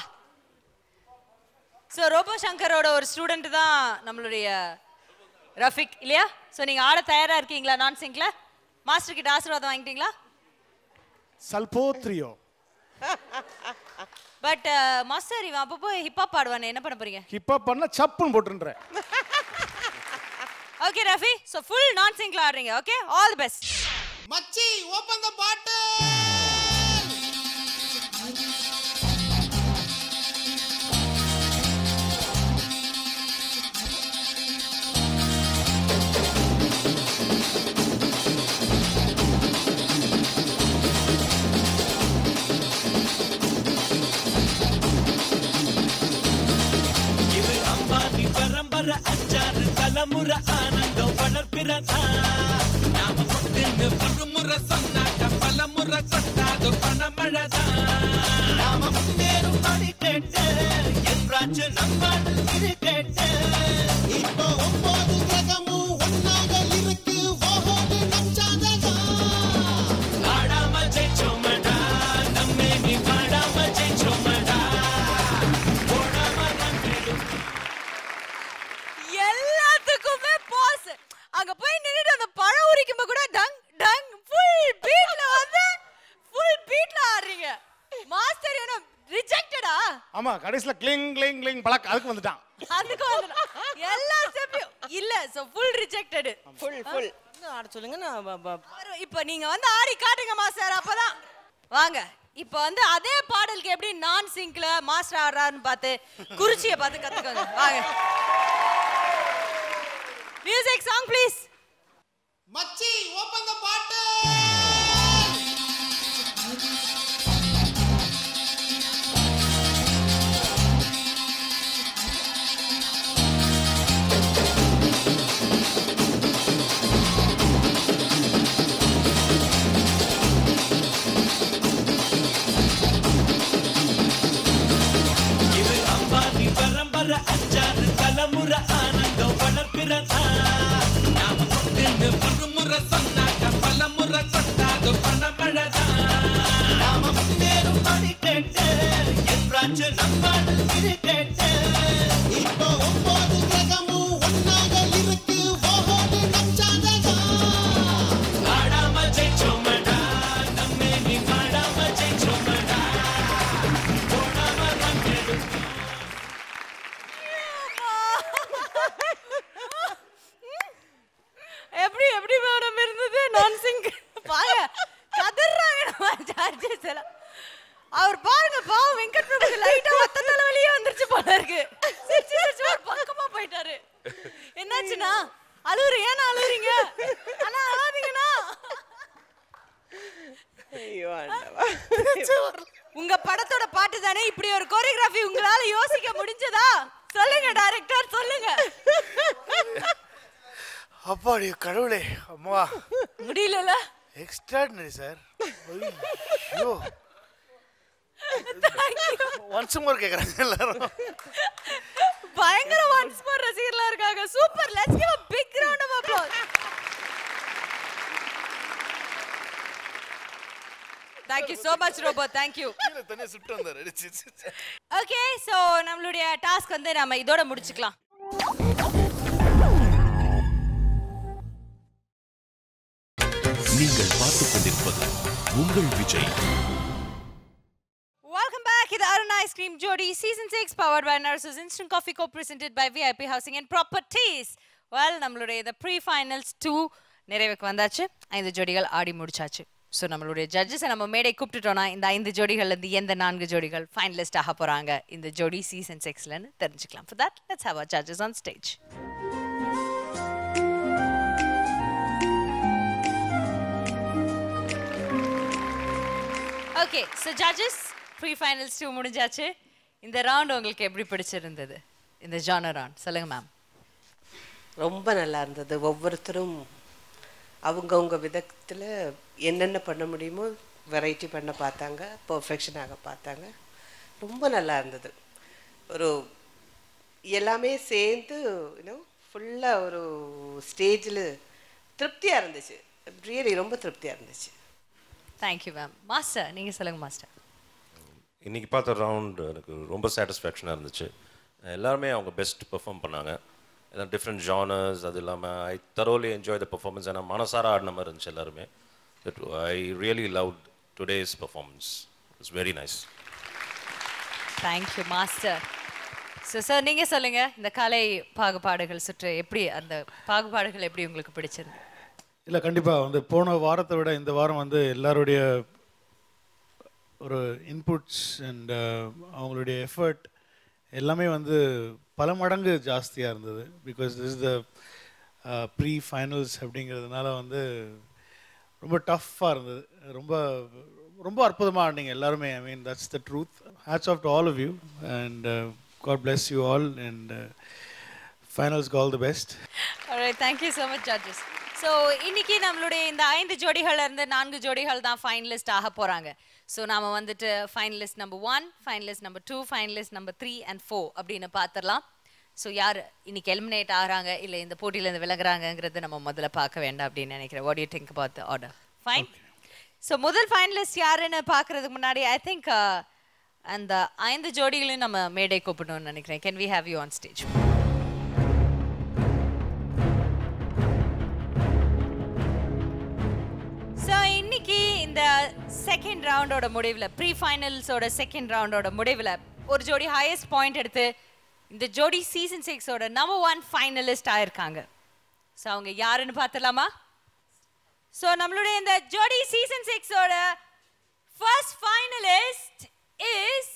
ஸோ ரோபோ சங்கரோட ஒரு ஸ்டூடெண்ட் தான் நம்மளுடைய ரஃபீக் இல்லையா? ஸோ நீங்க ஆட தயாரா இருக்கீங்களா? நான் சிங்க்ல மாஸ்டர் கிட்ட ஆசீர்வாதம் வாங்கிட்டீங்களா? சல்போத்ரியோ. பட் மாஸ்டர் இவன் அப்பப்போ ஹிப்ஹாப் பாடுவானே, என்ன பண்ண போறீங்க? ஹிப்ஹாப் பண்ண சப்புன்னு போட்டுன்றேன். ஓகே ரஃபி, ஸோ ஃபுல் நான் சிங்க்ல ஆடுறீங்க. Okay, all the best. மச்சி ஓபன் தி பாட்டில். பரம்பரை அச்சாறு தலைமுறை ஆனந்தம் வளர்ப்பிறதா. நாம கொண்டு பருமுறை சொன்னாக்க பலமுறை கொட்டாது பணமழதா. நாம முன்னேறும் படி கேட்டு என்றாச்சு நம்மாடு இரு கேட்டு. இப்போ 9 கிரகமும் ஒன்னாக இருக்கு, ஓஹோடு நச்சாததா. ஆடாம ஜெயிச்சோமடா, நம்மே நீ பாடாம ஜெயிச்சோமடா. எல்லாத்துக்குமே பாஸ். அங்க போய் நின்னுட்டு அந்த பழம் உரிக்கும்போது கூட டங் டங் ஃபுல் பீட்ல வந்து ஃபுல் பீட்ல ஆடுறீங்க. மாஸ்டர் என்ன ரிஜெக்டடா? ஆமா, கடைசில கிளிங் கிளிங் கிளிங் பளக் அதுக்கு வந்துட்டான். அதுக்கு வந்துட்டான். எல்லா ஸ்டெப்பையும் இல்ல, சோ ஃபுல் ரிஜெக்டட். ஃபுல் ஆட சொல்லுங்க. நான் இப்போ நீங்க வந்து ஆடி காட்டுங்க மாஸ்டர், அப்பதான் வாங்க. இப்போ வந்து அதே பாடலுக்கு எப்படி நான் சிங்க்ல மாஸ்டர் ஆடுறாருன்னு பார்த்து குறிச்சியை பார்த்து கத்துக்கோங்க. வாங்க. Music song please. மச்சி ஓபன் தி பாட்டில். பணமழதான் நாம முன்னேறும் படி கேட்டு என்றாச்சு நம்மாடு இருக்கேட்டு இப்போ 9 கிரகமும் ஒன்னாக இருக்கு ஓஹோடு நச்சாததா ஆடாம ஜெயிச்சோமடா நம்மே நீ ஆடாம ஜெயிச்சோமடா போடாம ரங்கெடு எப்படி எப்படி மேடம் இருந்தது நான் சிங் பாருங்க கதறாங்க ஜட்ஜஸ் எல்லாம் அவர் பாருங்க பாவம் வெங்கட் பிரபு லைட்டா ஒத்த தலைவலியே வந்துருச்சு போல இருக்கு சிரிச்சு சிரிச்சு ஒரு பக்கமா போயிட்டாரு என்னாச்சுனா அழுறீங்க அழுறீங்க அண்ணா அழாதீங்கண்ணா ஐயோ ஆண்டவா உங்க படத்தோட பாட்டு தானே இப்படி ஒரு கோரியோகிராஃபி உங்களால யோசிக்க முடிஞ்சதா சொல்லுங்க டைரக்டர் சொல்லுங்க அப்பாடி கடவுளே அம்மா முடியலல எக்ஸ்ட்ராடினரி சார் ஐயோ ஒன்ஸ் மோர் கேக்குறாங்க எல்லாரும் பயங்கர ஒன்ஸ் மோர் ரசிகர்களா இருக்காங்க super let's give a big round of applause Thank you so much Robo thank you தனியா சுட்டு வந்தாரு Okay so நம்மளுடைய டாஸ்க் வந்து நாம இதோட முடிச்சுக்கலாம் நீங்கள் பார்த்துக் கொண்டிருப்பது உங்கள் Vijay. Welcome back to the Aruna Ice Cream Jodi Season 6 powered by Nurses Instant Coffee Co-presented by VIP Housing and Properties. Well, நம்மளுடைய the pre-finals 2 நிறைவுக்கு வந்தாச்சு 5 ஜோடிகள் ஆடி முடிச்சாச்சு ஸோ நம்மளுடைய ஜட்ஜஸை நம்ம மேடை கூப்பிட்டுட்டோம்னா இந்த 5 ஜோடிகள்லேருந்து எந்த 4 ஜோடிகள் ஃபைனலிஸ்ட் ஆக போகிறாங்க இந்த ஜோடி சீசன் 6லன்னு தெரிஞ்சுக்கலாம் For that, let's have our judges on stage. Okay, so judges, pre-finals 2 முடிஞ்சாச்சு இந்த ரவுண்ட் உங்களுக்கு எப்படி பிடிச்சிருந்தது இந்த ஜானர் ரவுண்ட் சொல்லுங்க மேம் ரொம்ப நல்லா இருந்தது ஒவ்வொருத்தரும் அவங்கவுங்க விதத்தில் என்னென்ன பண்ண முடியுமோ வெரைட்டி பண்ண பார்த்தாங்க பர்ஃபெக்ஷனாக பார்த்தாங்க ரொம்ப நல்லா இருந்தது ஒரு எல்லாமே சேர்ந்து இன்னும் ஃபுல்லாக ஒரு ஸ்டேஜில் திருப்தியாக இருந்துச்சு ரியலி ரொம்ப திருப்தியாக இருந்துச்சு தேங்க்யூ மேம் மாஸ்டர் நீங்கள் சொல்லுங்கள் மாஸ்டர் இன்றைக்கி பார்த்த ரவுண்ட் எனக்கு ரொம்ப சாட்டிஸ்ஃபேக்ஷனாக இருந்துச்சு எல்லாருமே அவங்க பெஸ்ட் பெர்ஃபார்ம் பண்ணாங்க எல்லாம் டிஃப்ரெண்ட் ஜானர்ஸ் அது இல்லாமல் ஐ தரோலி என்ஜாய் த பெர்ஃபார்மன்ஸ் ஏன்னா மனசார ஆடின மாதிரி இருந்துச்சு எல்லாருமே I really love today's performance it's very nice thank you master so sir நீங்கள் சொல்லுங்கள் இந்த கலை பாகுபாடுகள் சுற்று எப்படி அந்த பாகுபாடுகள் எப்படி உங்களுக்கு பிடிச்சிருந்து இல்லை கண்டிப்பாக வந்து போன வாரத்தை விட இந்த வாரம் வந்து எல்லாருடைய ஒரு இன்புட்ஸ் அண்ட் அவங்களுடைய எஃபர்ட் எல்லாமே வந்து பல மடங்கு ஜாஸ்தியாக இருந்தது because this the pre finals அப்படிங்கிறதுனால வந்து ரொம்ப டஃப்பாக இருந்தது ரொம்ப ரொம்ப அற்புதமாக ஆடினீங்க எல்லாருமே I mean that's the truth hats off to all of you and God bless you all and ஃபைனல்ஸ்க்கு all the best thank you so much judges so இன்னைக்கு நம்மளுடைய இந்த 5 ஜோடிகள்ல இருந்து 4 ஜோடிகள் தான் ஃபைனலிஸ்ட் ஆக போகிறாங்க ஸோ நாம் வந்துட்டு finalist number 1 finalist number 2 finalist number 3 and 4 அப்படின்னு பார்த்துடலாம் ஸோ யார் இன்னைக்கு எலிமினேட் ஆகிறாங்க இல்லை இந்த போட்டியிலேருந்து விலகுறாங்கங்கிறது நம்ம முதல்ல பார்க்க வேண்டாம் அப்படின்னு நினைக்கிறேன் what you think about the order fine so முதல் ஃபைனலிஸ்ட் யாருன்னு பார்க்குறதுக்கு முன்னாடி ஐ திங்க் அந்த 5 ஜோடிகளையும் நம்ம மேடை கூப்பிடணும்னு நினைக்கிறேன் can we have you on stage so இன்னைக்கு இந்த செகண்ட் ரவுண்டோட முடிவில் ப்ரீ ஃபைனல்ஸோட செகண்ட் ரவுண்டோட முடிவில் ஒரு ஜோடி ஹையஸ்ட் பாயிண்ட் எடுத்து இந்த ஜோடி சீசன் 6ஓட நம்பர் 1 ஃபைனலிஸ்ட் ஆயிருக்காங்க ஸோ அவங்க யாருன்னு பார்த்துலாமா ஸோ நம்மளுடைய இந்த ஜோடி சீசன் 6ஓட ஃபர்ஸ்ட் ஃபைனலிஸ்ட் இஸ்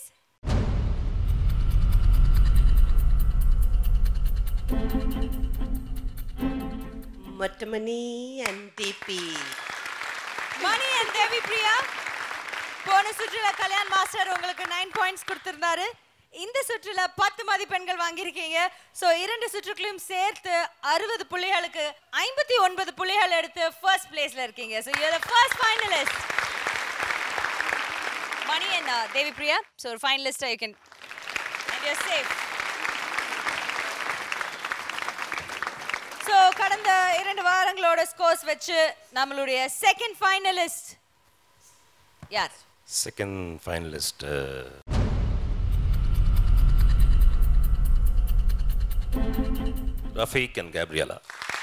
மட்டமணி and DP Mani and Devi Priya போன சுற்றுல கல்யாண் மாஸ்டர் உங்களுக்கு 9 பாயிண்ட்ஸ் கொடுத்திருந்தாரு இந்த சுற்றுல 10 மதிப்பெண்கள் வாங்கியிருக்கீங்க ஸோ 2 சுற்றுகளையும் சேர்த்து 60 புள்ளிகளுக்கு 59 புள்ளிகள் எடுத்து ஃபர்ஸ்ட் பிளேஸ்ல இருக்கீங்க so you are the first finalist Mani and Devi Priya so ஒரு finalist you can and you are safe so கடந்த 2 வாரங்களோட ஸ்கோர்ஸ் வச்சு நம்மளுடைய செகண்ட் ஃபைனலிஸ்ட் யார்? Second finalist Rafiq and Gabriella.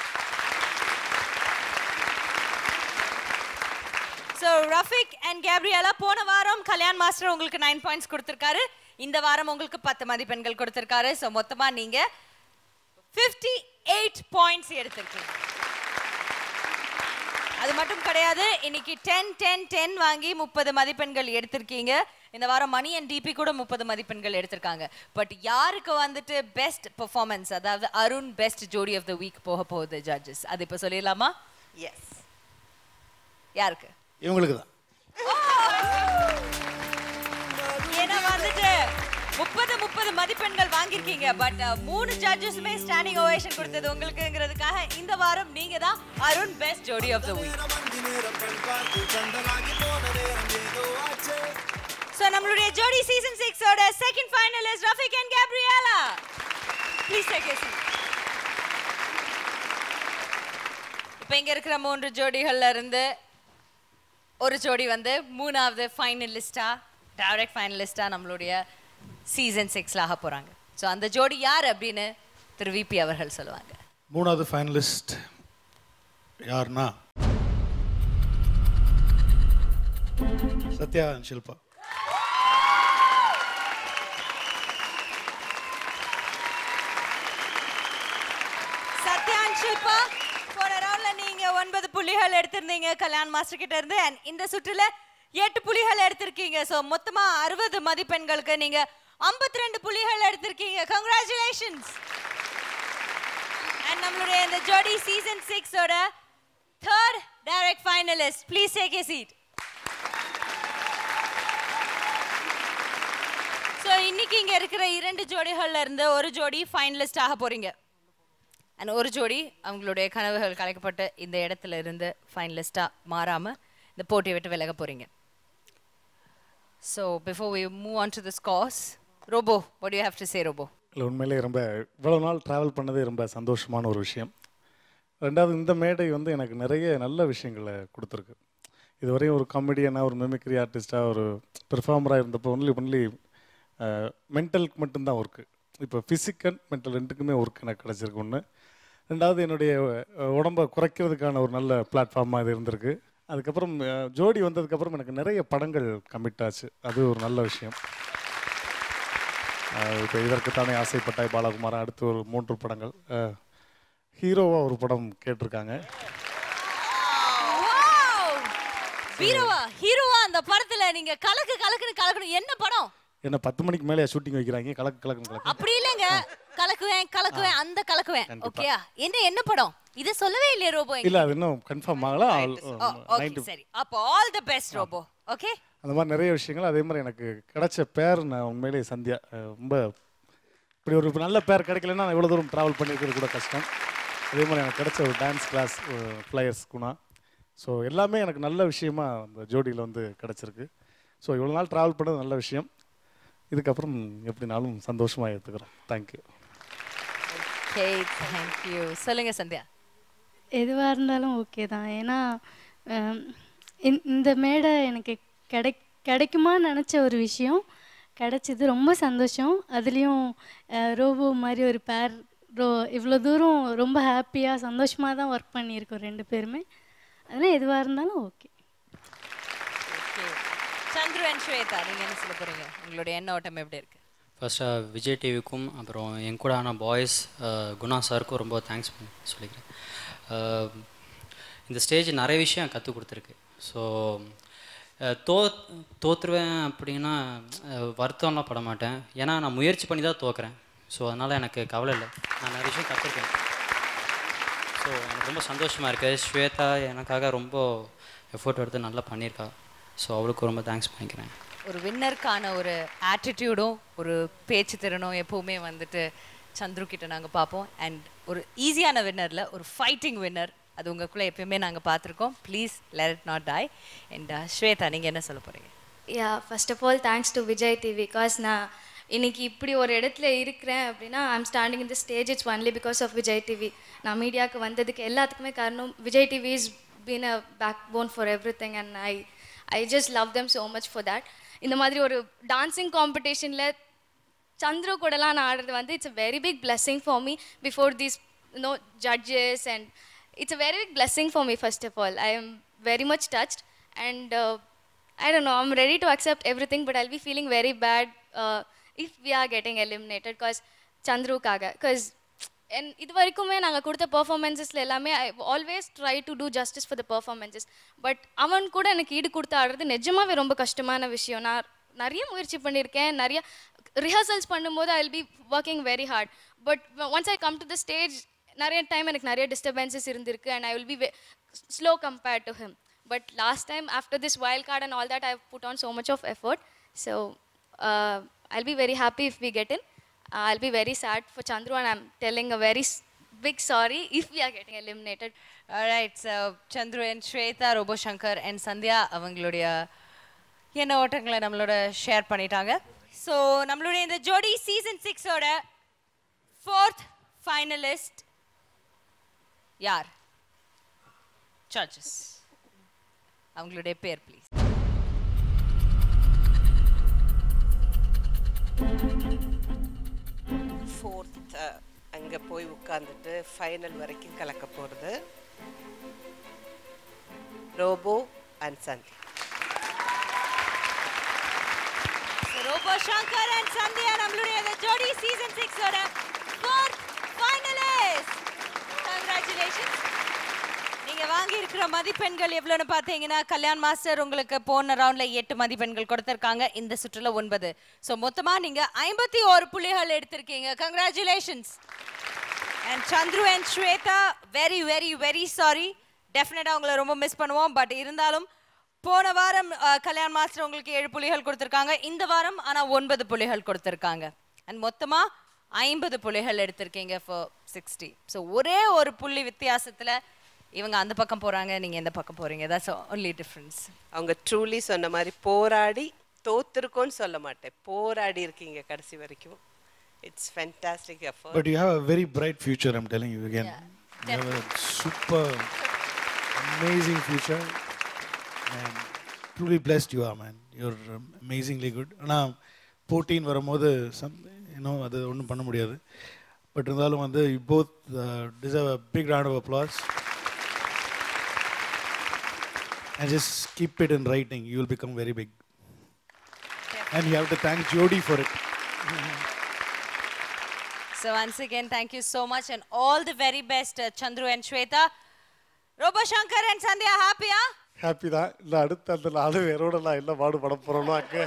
So Rafiq and Gabriella போன வாரம் கல்யாண் மாஸ்டர் உங்களுக்கு 9 பாயிண்ட்ஸ் கொடுத்துருக்காரு. இந்த வாரம் உங்களுக்கு 10 மதிப்பெண்கள் கொடுத்துருக்காரு. ஸோ மொத்தமாக நீங்கள் 58 பாயிண்ட்ஸ் எடுத்திருக்கீங்க. அது மட்டும் கிடையாது, இன்னைக்கு 10-10-10 வாங்கி 30 மதிப்பெண்கள் எடுத்திருக்கீங்க. இந்த வாரம் மணி அண்ட் டிபி கூட 30 மதிப்பெண்கள் எடுத்திருக்காங்க. பட் யாருக்கு வந்துட்டு பெஸ்ட் பெர்ஃபார்மன்ஸ், அதாவது Arun best jodi of the week போக போகுது ஜட்ஜஸ், அது இப்போ சொல்லிடலாமா? எஸ், யாருக்கு? இவங்களுக்கு தான். ஏன்னா வந்துட்டு 30 மதிப்பெண்கள் வாங்கியிருக்கீங்க. பட் 3 ஜட்ஜஸுமே ஸ்டாண்டிங் ஓவேஷன் கொடுத்தது உங்களுக்குங்கிறதுக்காக இந்த வாரம் நீங்க தான் Arun best jodi of the week. So நம்மளுடைய ஜோடி சீசன் 6 ஓட second finalist Rafiq and Gabriella. Please take a seat. இப்போ இங்க இருக்கிற 3 ஜோடிகள்ல இருந்து ஒரு ஜோடி வந்து 3வது ஃபைனலிஸ்டா, டைரக்ட் ஃபைனலிஸ்டா நம்மளுடைய சீசன் 6ல ஆக போறாங்க. ஸோ அந்த ஜோடி யார் அப்படின்னு திரு விபி அவர்கள் சொல்லுவாங்க. 3வது ஃபைனலிஸ்ட் யாருன்னா சத்யா அண்ட் ஷில்பா. சத்யா அண்ட் ஷில்பா, போன ரவுண்ட்ல நீங்க 9 புள்ளிகள் எடுத்திருந்தீங்க கல்யாண் மாஸ்டர் கிட்ட இருந்து. அண்ட் இந்த சுற்றுல 8 புள்ளிகள் எடுத்திருக்கீங்க. ஸோ மொத்தமா 60 மதிப்பெண்களுக்கு நீங்க 52 புள்ளிகள் எடுத்திருக்கீங்க. கங்க்ராச்சுலேஷன்ஸ். அண்ட் நம்மளுடைய இந்த ஜோடி சீசன் 6 ஓட 3rd direct finalist, please take a seat. So இன்னைக்கு இங்க இருக்கிற 2 ஜோடிகள்ல இருந்து ஒரு ஜோடி ஃபைனலிஸ்ட் ஆக போறீங்க. அண்ட் ஒரு ஜோடி அவங்களுடைய கனவுகள் கலைக்கப்பட்ட இந்த இடத்துல இருந்து ஃபைனலிஸ்டா மாறாம இந்த போட்டியை விட்டு விலக போறீங்க. So before we move on to the scores, Robo, what do you have to say, Robo? இல்லை, உண்மையிலே ரொம்ப இவ்வளோ நாள் ட்ராவல் பண்ணதே ரொம்ப சந்தோஷமான ஒரு விஷயம். ரெண்டாவது, இந்த மேடை வந்து எனக்கு நிறைய நல்ல விஷயங்களை கொடுத்துருக்கு. இதுவரையும் ஒரு காமெடியனாக, ஒரு மிமிக்ரி ஆர்டிஸ்டாக, ஒரு பெர்ஃபார்மராக இருந்தப்போ ஒன்லி மென்டலுக்கு மட்டும்தான் ஒர்க்கு. இப்போ ஃபிசிக்கல் மென்டல் ரெண்டுக்குமே ஒர்க் எனக்கு கிடச்சிருக்கு. ஒன்று. ரெண்டாவது, என்னுடைய உடம்பை குறைக்கிறதுக்கான ஒரு நல்ல பிளாட்ஃபார்மாக இது இருந்திருக்கு. அதுக்கப்புறம் ஜோடி வந்ததுக்கப்புறம் எனக்கு நிறைய படங்கள் கமிட் ஆச்சு. அது ஒரு நல்ல விஷயம். இப்போ இதற்குத்தானே ஆசைப்பட்டாய் பாலகுமாரன், அடுத்து ஒரு 3 படங்கள், ஹீரோவாக ஒரு படம் கேட்டிருக்காங்க. ஹீரோவா அந்த படத்துல நீங்க கலக்கணும். என்ன படம்? என்ன 10 மணிக்கு மேலே ஷூட்டிங் வைக்கிறாங்க, கலக்கு. அப்படி இல்லைங்க, கலக்குவேன் அந்த கலக்குவேன். ஓகேயா? என்ன படம்? இத சொல்லவே இல்லையே ரோபோ. இல்ல, அது இன்னும் கன்ஃபார்ம் ஆகல. சரி, அப்போ all the best Robo. Okay, அந்த மாதிரி நிறைய விஷயங்கள். அதே மாதிரி எனக்கு கிடைச்ச பேர், நான் உண்மையிலேயே சந்தியா, ரொம்ப இப்படி ஒரு நல்ல பேர் கிடைக்கலன்னா நான் இவ்வளோ தூரம் ட்ராவல் பண்ணியிருக்கிறது கூட கஷ்டம். அதே மாதிரி எனக்கு கிடைச்ச ஒரு dance class, flyers Guna, so எல்லாமே எனக்கு நல்ல விஷயமா அந்த ஜோடியில் வந்து கிடச்சிருக்கு. ஸோ இவ்வளோ நாள் ட்ராவல் பண்ணது நல்ல விஷயம். இதுக்கப்புறம் எப்படினாலும் சந்தோஷமாக ஏற்றுக்கிறோம். தேங்க்யூ. Okay, thank you. சொல்லுங்கள் சந்தியா. எதுவாக இருந்தாலும் ஓகே தான். ஏன்னா இந்த மேடை எனக்கு கிடைக்குமான்னு நினச்ச ஒரு விஷயம் கிடைச்சிது. ரொம்ப சந்தோஷம். அதுலேயும் ரோபோ மாதிரி ஒரு பேர் இவ்வளோ தூரம் ரொம்ப ஹாப்பியாக சந்தோஷமாக தான் ஒர்க் பண்ணியிருக்கோம் 2 பேருமே. அதனால் எதுவாக இருந்தாலும் ஓகே. சந்துரு அண்ட் ஸ்வேதா, நீங்கள் என்ன சொல்ல போகிறீங்க? உங்களுடைய எண்ண ஓட்டம் எப்படி இருக்குது? ஃபர்ஸ்ட்டாக விஜய் டிவிக்கும் அப்புறம் என் கூட ஆன பாய்ஸ் குணா சாருக்கும் ரொம்ப தேங்க்ஸ் சொல்லிக்கிறேன். இந்த ஸ்டேஜ் நிறைய விஷயம் கற்றுக் கொடுத்துருக்கு. ஸோ தோற்றுருவேன் அப்படின்னா வருத்தம்லாம் பட மாட்டேன். ஏன்னா நான் முயற்சி பண்ணி தான் தோக்குறேன். ஸோ அதனால் எனக்கு கவலை இல்லை. நான் நிறைய விஷயம் கற்றுருக்கேன். ஸோ எனக்கு ரொம்ப சந்தோஷமாக இருக்குது. ஸ்வேதா எனக்காக ரொம்ப எஃபோர்ட் எடுத்து நல்லா பண்ணியிருக்கா. ஸோ அவளுக்கு ரொம்ப தேங்க்ஸ் பண்ணிக்கிறேன். ஒரு வின்னருக்கான ஒரு ஆட்டிடியூடும் ஒரு பேச்சு திறனும் எப்போவுமே வந்துட்டு சந்துரு கிட்ட நாங்கள் பார்ப்போம். அண்ட் ஒரு ஈஸியான வின்னரில் ஒரு ஃபைட்டிங் வின்னர், அது உங்களுக்குள்ளே எப்பயுமே நாங்கள் பார்த்துருக்கோம். Please let it not die. And Shweta, நீங்கள் என்ன சொல்ல போகிறீங்க? First of all thanks to Vijay TV. Because நான் இன்னைக்கு இப்படி ஒரு இடத்துல இருக்கிறேன் அப்படின்னா I'm standing in the stage it's only because of Vijay TV. நான் மீடியாவுக்கு வந்ததுக்கு எல்லாத்துக்குமே காரணம் Vijay TV is been a backbone for everything, and I just love them so much for that. இந்த மாதிரி ஒரு டான்சிங் காம்படிஷனில் சந்துரு கூடலாம் நான் ஆடுறது வந்து it's a very big blessing for me before these judges, and it's a very big blessing for me. First of all, I am very much touched, and I don't know, I'm ready to accept everything, but I'll be feeling very bad if we are getting eliminated because சந்துருக்காக. because இது வரைக்குமே நாங்கள் கொடுத்த பர்ஃபார்மன்ஸஸில் எல்லாமே I always try to do justice for the performances. But அவன் கூட எனக்கு ஈடு கொடுத்து ஆடுறது நிஜமாவே ரொம்ப கஷ்டமான விஷயம். நான் நிறைய முயற்சி பண்ணியிருக்கேன், நிறைய ரிஹர்சல்ஸ் பண்ணும்போது I will be working very hard. But once I come to the stage நிறைய டைம் எனக்கு நிறைய டிஸ்டர்பன்சஸ் இருந்திருக்கு, and I will be slow compared to him. But last time after this wild card and all that I put on so much of effort. So I'll be very happy if we get in. I'll be very sad for Chandru, and I'm telling a very big sorry if we are getting eliminated. All right, so Chandru and Shweta, Robo Shankar and Sandhya அவங்களுடைய என்ன ஓட்டங்களை நம்மளோட share பண்ணிட்டாங்க. So நம்மளுடைய இந்த Jodi season 6ஓட 4th finalist யார்? Judges அவங்களுடைய பேர் ப்ளீஸ். ஃபோர்த் அங்கே போய் உட்காந்துட்டு ஃபைனல் வரைக்கும் கலக்க போகிறது Robo and Sandhya. Robo Shankar and Sandhya நம்மளுடைய இந்த ஜோடி சீசன் 6ஓட 4th ஃபைனலிஸ்ட். கங்க்ராச்சுலேஷன்ஸ். நீங்க வாங்கி இருக்கிற மதிப்பெண்கள் எவ்வளவுன்னு பாத்தீங்கன்னா கல்யாண் மாஸ்டர் உங்களுக்கு போன ரவுண்ட்ல 8 மதிப்பெண்கள் கொடுத்திருக்காங்க, இந்த சுற்றுல 9. சோ மொத்தமா நீங்க 51 புள்ளிகள் எடுத்திருக்கீங்க. Congratulations. And Chandru and Shweta very very very sorry. Definitely உங்களை ரொம்ப மிஸ் பண்ணுவோம். பட் இருந்தாலும் போன வாரம் கல்யாண் மாஸ்டர் உங்களுக்கு 7 புள்ளிகள் கொடுத்திருக்காங்க, இந்த வாரம் ஆனா 9 புள்ளிகள் கொடுத்திருக்காங்க. அண்ட் மொத்தமா 50 புள்ளிகள் எடுத்திருக்கீங்க ஃபார் 60. ஸோ ஒரே ஒரு புள்ளி வித்தியாசத்துல இவங்க அந்த பக்கம் போறாங்க, நீங்க இந்த பக்கம் போறீங்க. That's only difference. அவங்க ட்ரூலி சொன்ன மாதிரி போராடி தோத்துருக்கோன்னு சொல்ல மாட்டேன், போராடி இருக்கீங்க கடைசி வரைக்கும். It's fantastic effort. But you have a very bright future, I'm telling you again. You have a super amazing future, and truly blessed you are, man. You're amazingly good. ஆனால் போட்டின்னு வரும்போது அது ஒன்றும் பண்ண முடியாது. பட் இருந்தாலும் வந்து you both deserve a big round of applause. And just keep it in writing. You will become very big. And you have to thank Jody for it. So once again, thank you so much and all the very best, Chandru and Shweta. Robo Shankar and Sandhya, happy? Happy தான். இல்லை அடுத்த அந்த 4 பேரோட நான் என்ன பாடுபட போகிறோம்னா அங்கே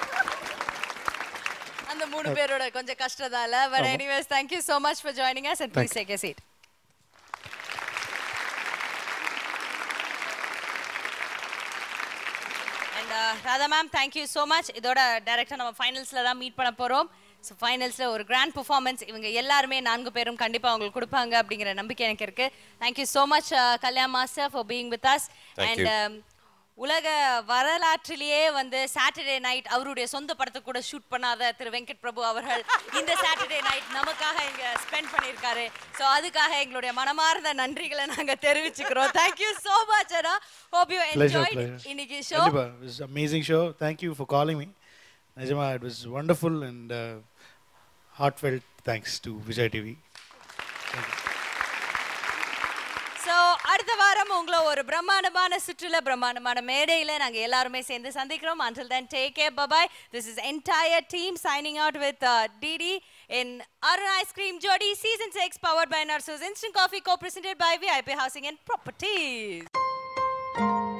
அந்த 3 பேரோட கொஞ்சம் கஷ்டதால. But anyways, thank you so much for joining us and please take a seat. Radha ma'am, thank you so much. இதோட டைரக்டாக நம்ம ஃபைனல்ஸில் தான் மீட் பண்ண போகிறோம். ஸோ ஃபைனல்ஸில் ஒரு கிராண்ட் பெர்ஃபார்மன்ஸ் இவங்க எல்லாருமே 4 பேரும் கண்டிப்பாக அவங்களுக்கு கொடுப்பாங்க அப்படிங்கிற நம்பிக்கை எனக்கு இருக்குது. Thank you so much Kalyan master for being with us. And உலக வரலாற்றிலேயே வந்து சாட்டர்டே நைட் அவருடைய சொந்த படத்தை கூட ஷூட் பண்ணாத திரு வெங்கட் பிரபு அவர்கள் இந்த சாட்டர்டே நைட் நமக்காக இங்கே ஸ்பெண்ட் பண்ணியிருக்காரு. ஸோ அதுக்காக எங்களுடைய மனமார்ந்த நன்றிகளை நாங்கள் தெரிவிச்சுக்கிறோம். தேங்க்யூ ஸோ மச் அண்ணா. ஹோப் யூ என்ஜாய்ட் இன்னைக்கு show. It was an amazing show. Thank you for calling me. Najma, it was wonderful and heartfelt thanks to Vijay TV. So அடுத்த வாரம் உங்களை ஒரு பிரம்மாண்டமான சுற்றுலா பிரம்மாண்டமான மேடையில் நாங்கள் எல்லாருமே சேர்ந்து சந்திக்கிறோம். Until then, take care. Bye-bye. This is entire team signing out with Didi in Arun Ice Cream Jodi Season 6 powered by Narsus Instant Coffee co-presented by VIP Housing and Properties.